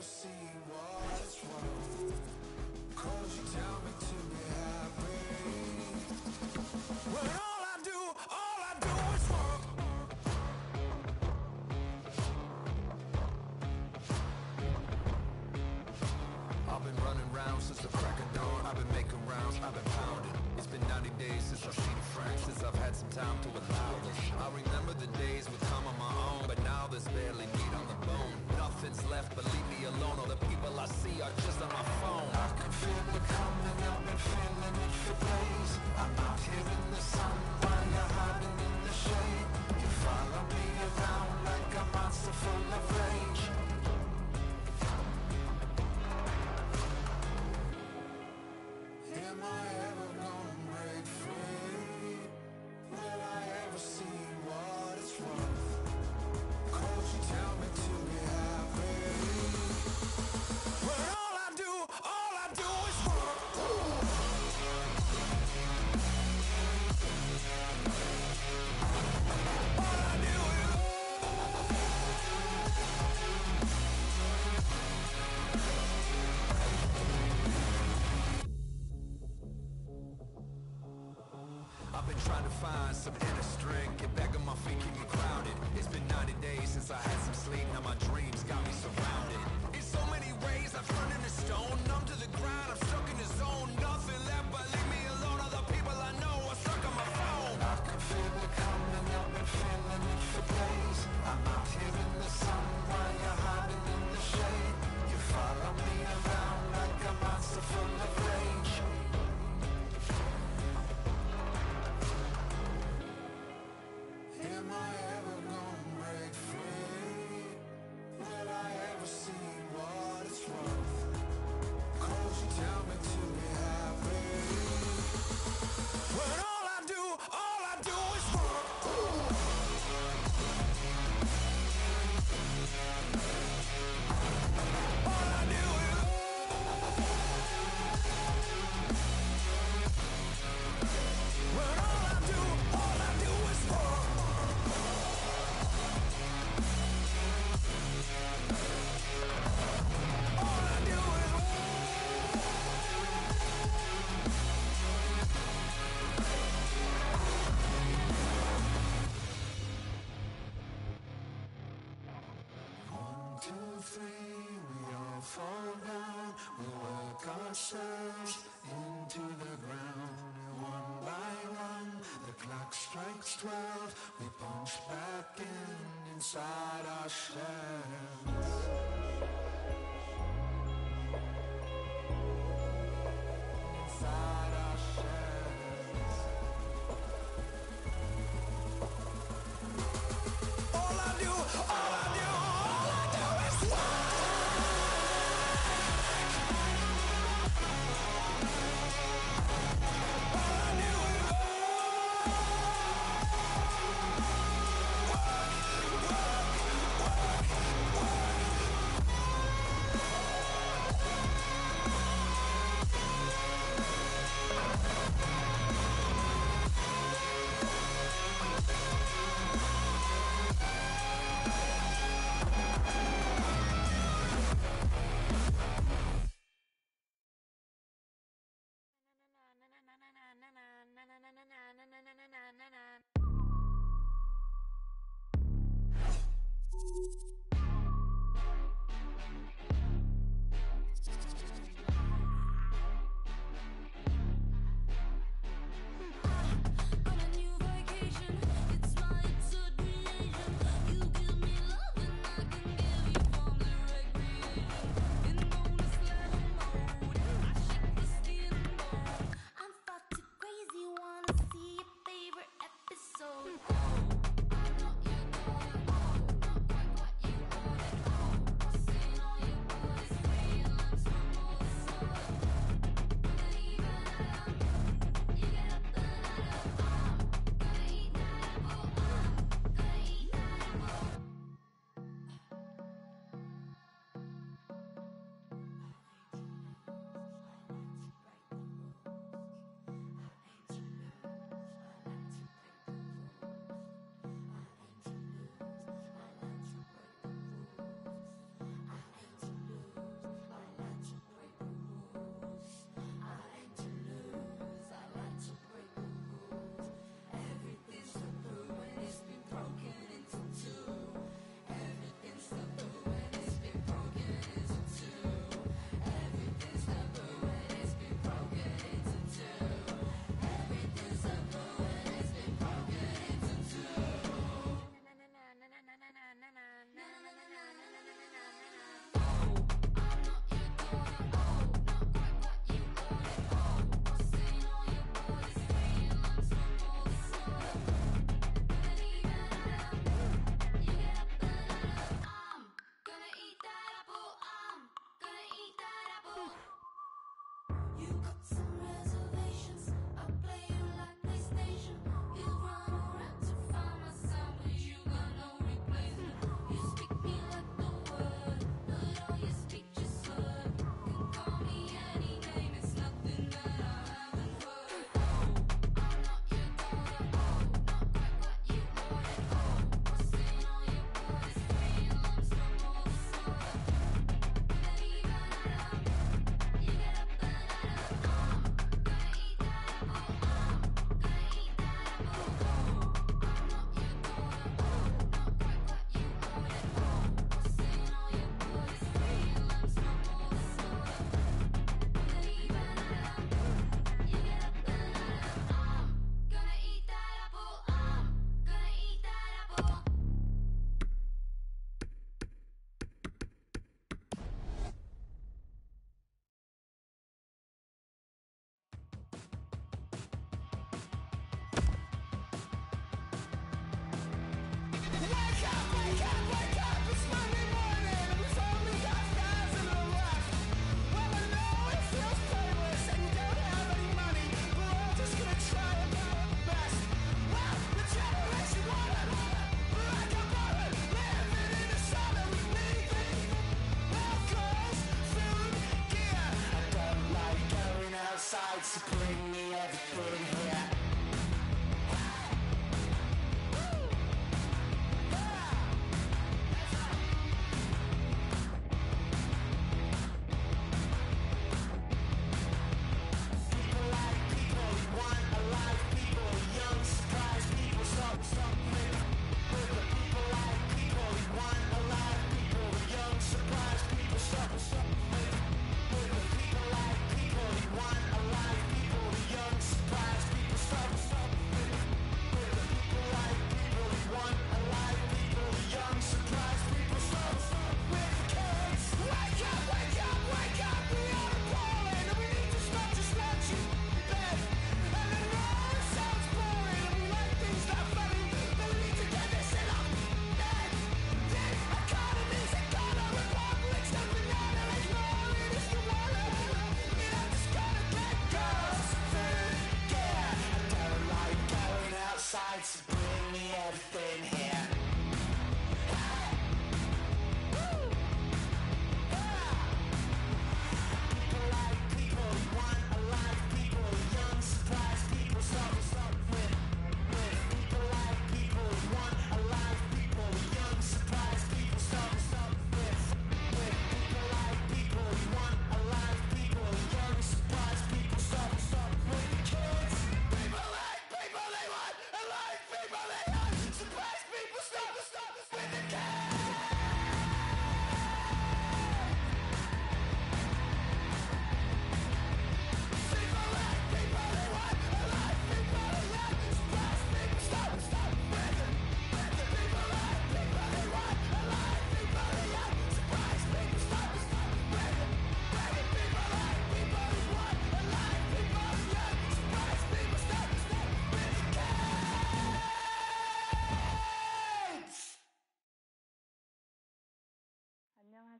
ever seen what it's worth? Cause you tell me to be happy. When all I do, all I do is work. I've been running round since the crack of dawn. I've been making rounds, I've been pounding. It's been ninety days since I've seen a friend, since I've had some time to allow this. I remember the days with time on my own, but now there's barely meat on the bone. Nothing's left but leave me alone. All the people I see are just on my phone. I can feel it coming, I've been feeling it for days. I'm out here in the sun while you're hiding in the shade. You follow me around like a monster full of rage. Am I ever gonna break free? Will I ever see what it's worth? Cause you tell me to be happy. When all I do, all I do is work. All I do is I've been trying to find some inner strength, get back on my feet, keep me grounded. It's been ninety days since I had some sleep, now my dreams got me surrounded. In so many ways I've turned into stone, numb to the ground, I'm stuck in the zone. Nothing left but leave me alone, all the people I know are stuck on my phone. I can feel it coming, I've been feeling it for days. I'm out here in the sun while you're hiding in the shade. You follow me around like a monster full of rage. Am I ever gonna break free? Will I ever see what it's worth? Cause you tell me to be happy. When all I do, all I do is work. All I do is When all I do, all I do is work. All I do is One, two, three, we all fall down. We work ourselves into the ground. And one by one, the clock strikes twelve. We punch back in inside our shells. Inside our shells. All I do, all I do, all I do is work. All I do is On a new vacation, it's my absurd creation. You give me love and I can give you from the recreation. In bonus level mode, I shake the steering board. I'm far too crazy, wanna see your favorite episode. Oh, I'm not your girl, oh, not quite what you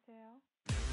안녕하세요.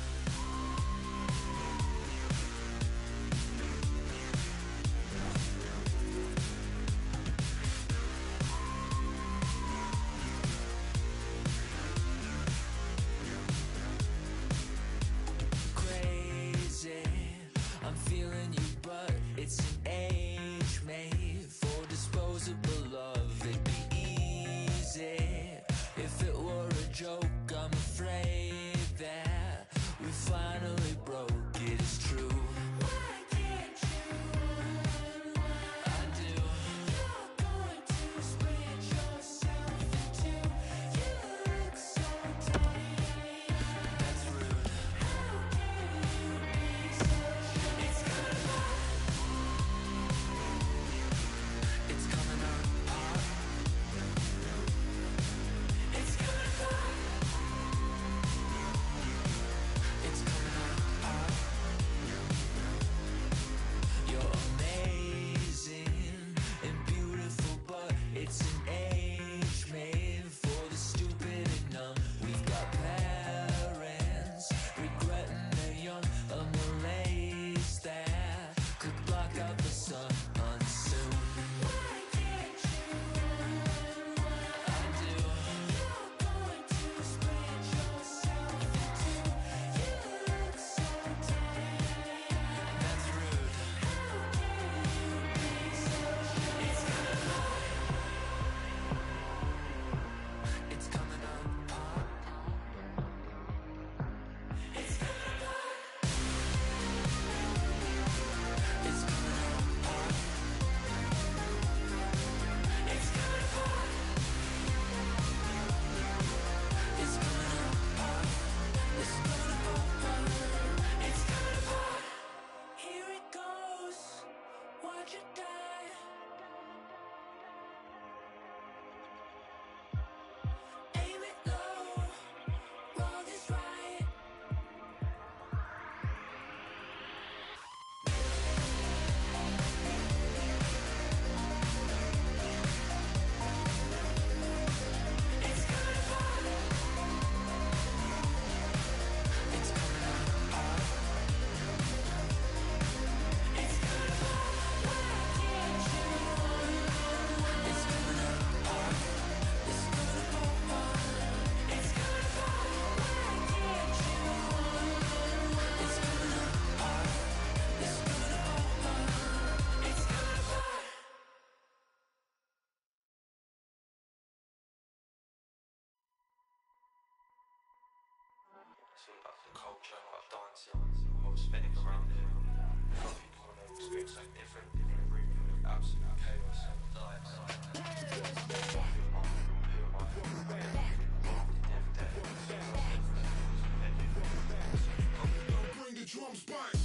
Crazy, I'm feeling you, but it's an age made for disposable love. It'd be easy if it were a joke. I'm afraid that we finally broke it. It's true. Why can't you run? I do. You're going to spread yourself into. You look so tame. That's rude. How can you be so sure? It's coming apart. It's coming apart. It's coming apart. It's coming apart. You're amazing and beautiful, but it's an age made for the stupid and numb. We've got parents regretting they're young, a malaise that could block out the sun soon. Why can't you run? I do. You're going to spread yourself into. You look so tame. That's rude. How can you be so sure? It's coming apart. It's coming apart. It's coming apart. It's coming apart. It's coming apart. It's coming apart. It's coming apart. It's coming apart. Here it goes. Watch it die. Aim it low. Wrong is right. It's coming apart. It's coming apart. It's coming apart. Why can't you run? It's coming apart. It's coming apart. It's coming apart. Why can't you run? It's coming apart. It's coming apart. It's coming apart. It's all about the culture, about dancing, the whole aesthetic around it. Some people want to experience something different in a room with absolute chaos and lights. Who am I? Who am I? Where am I? Every day. Bring the drums back.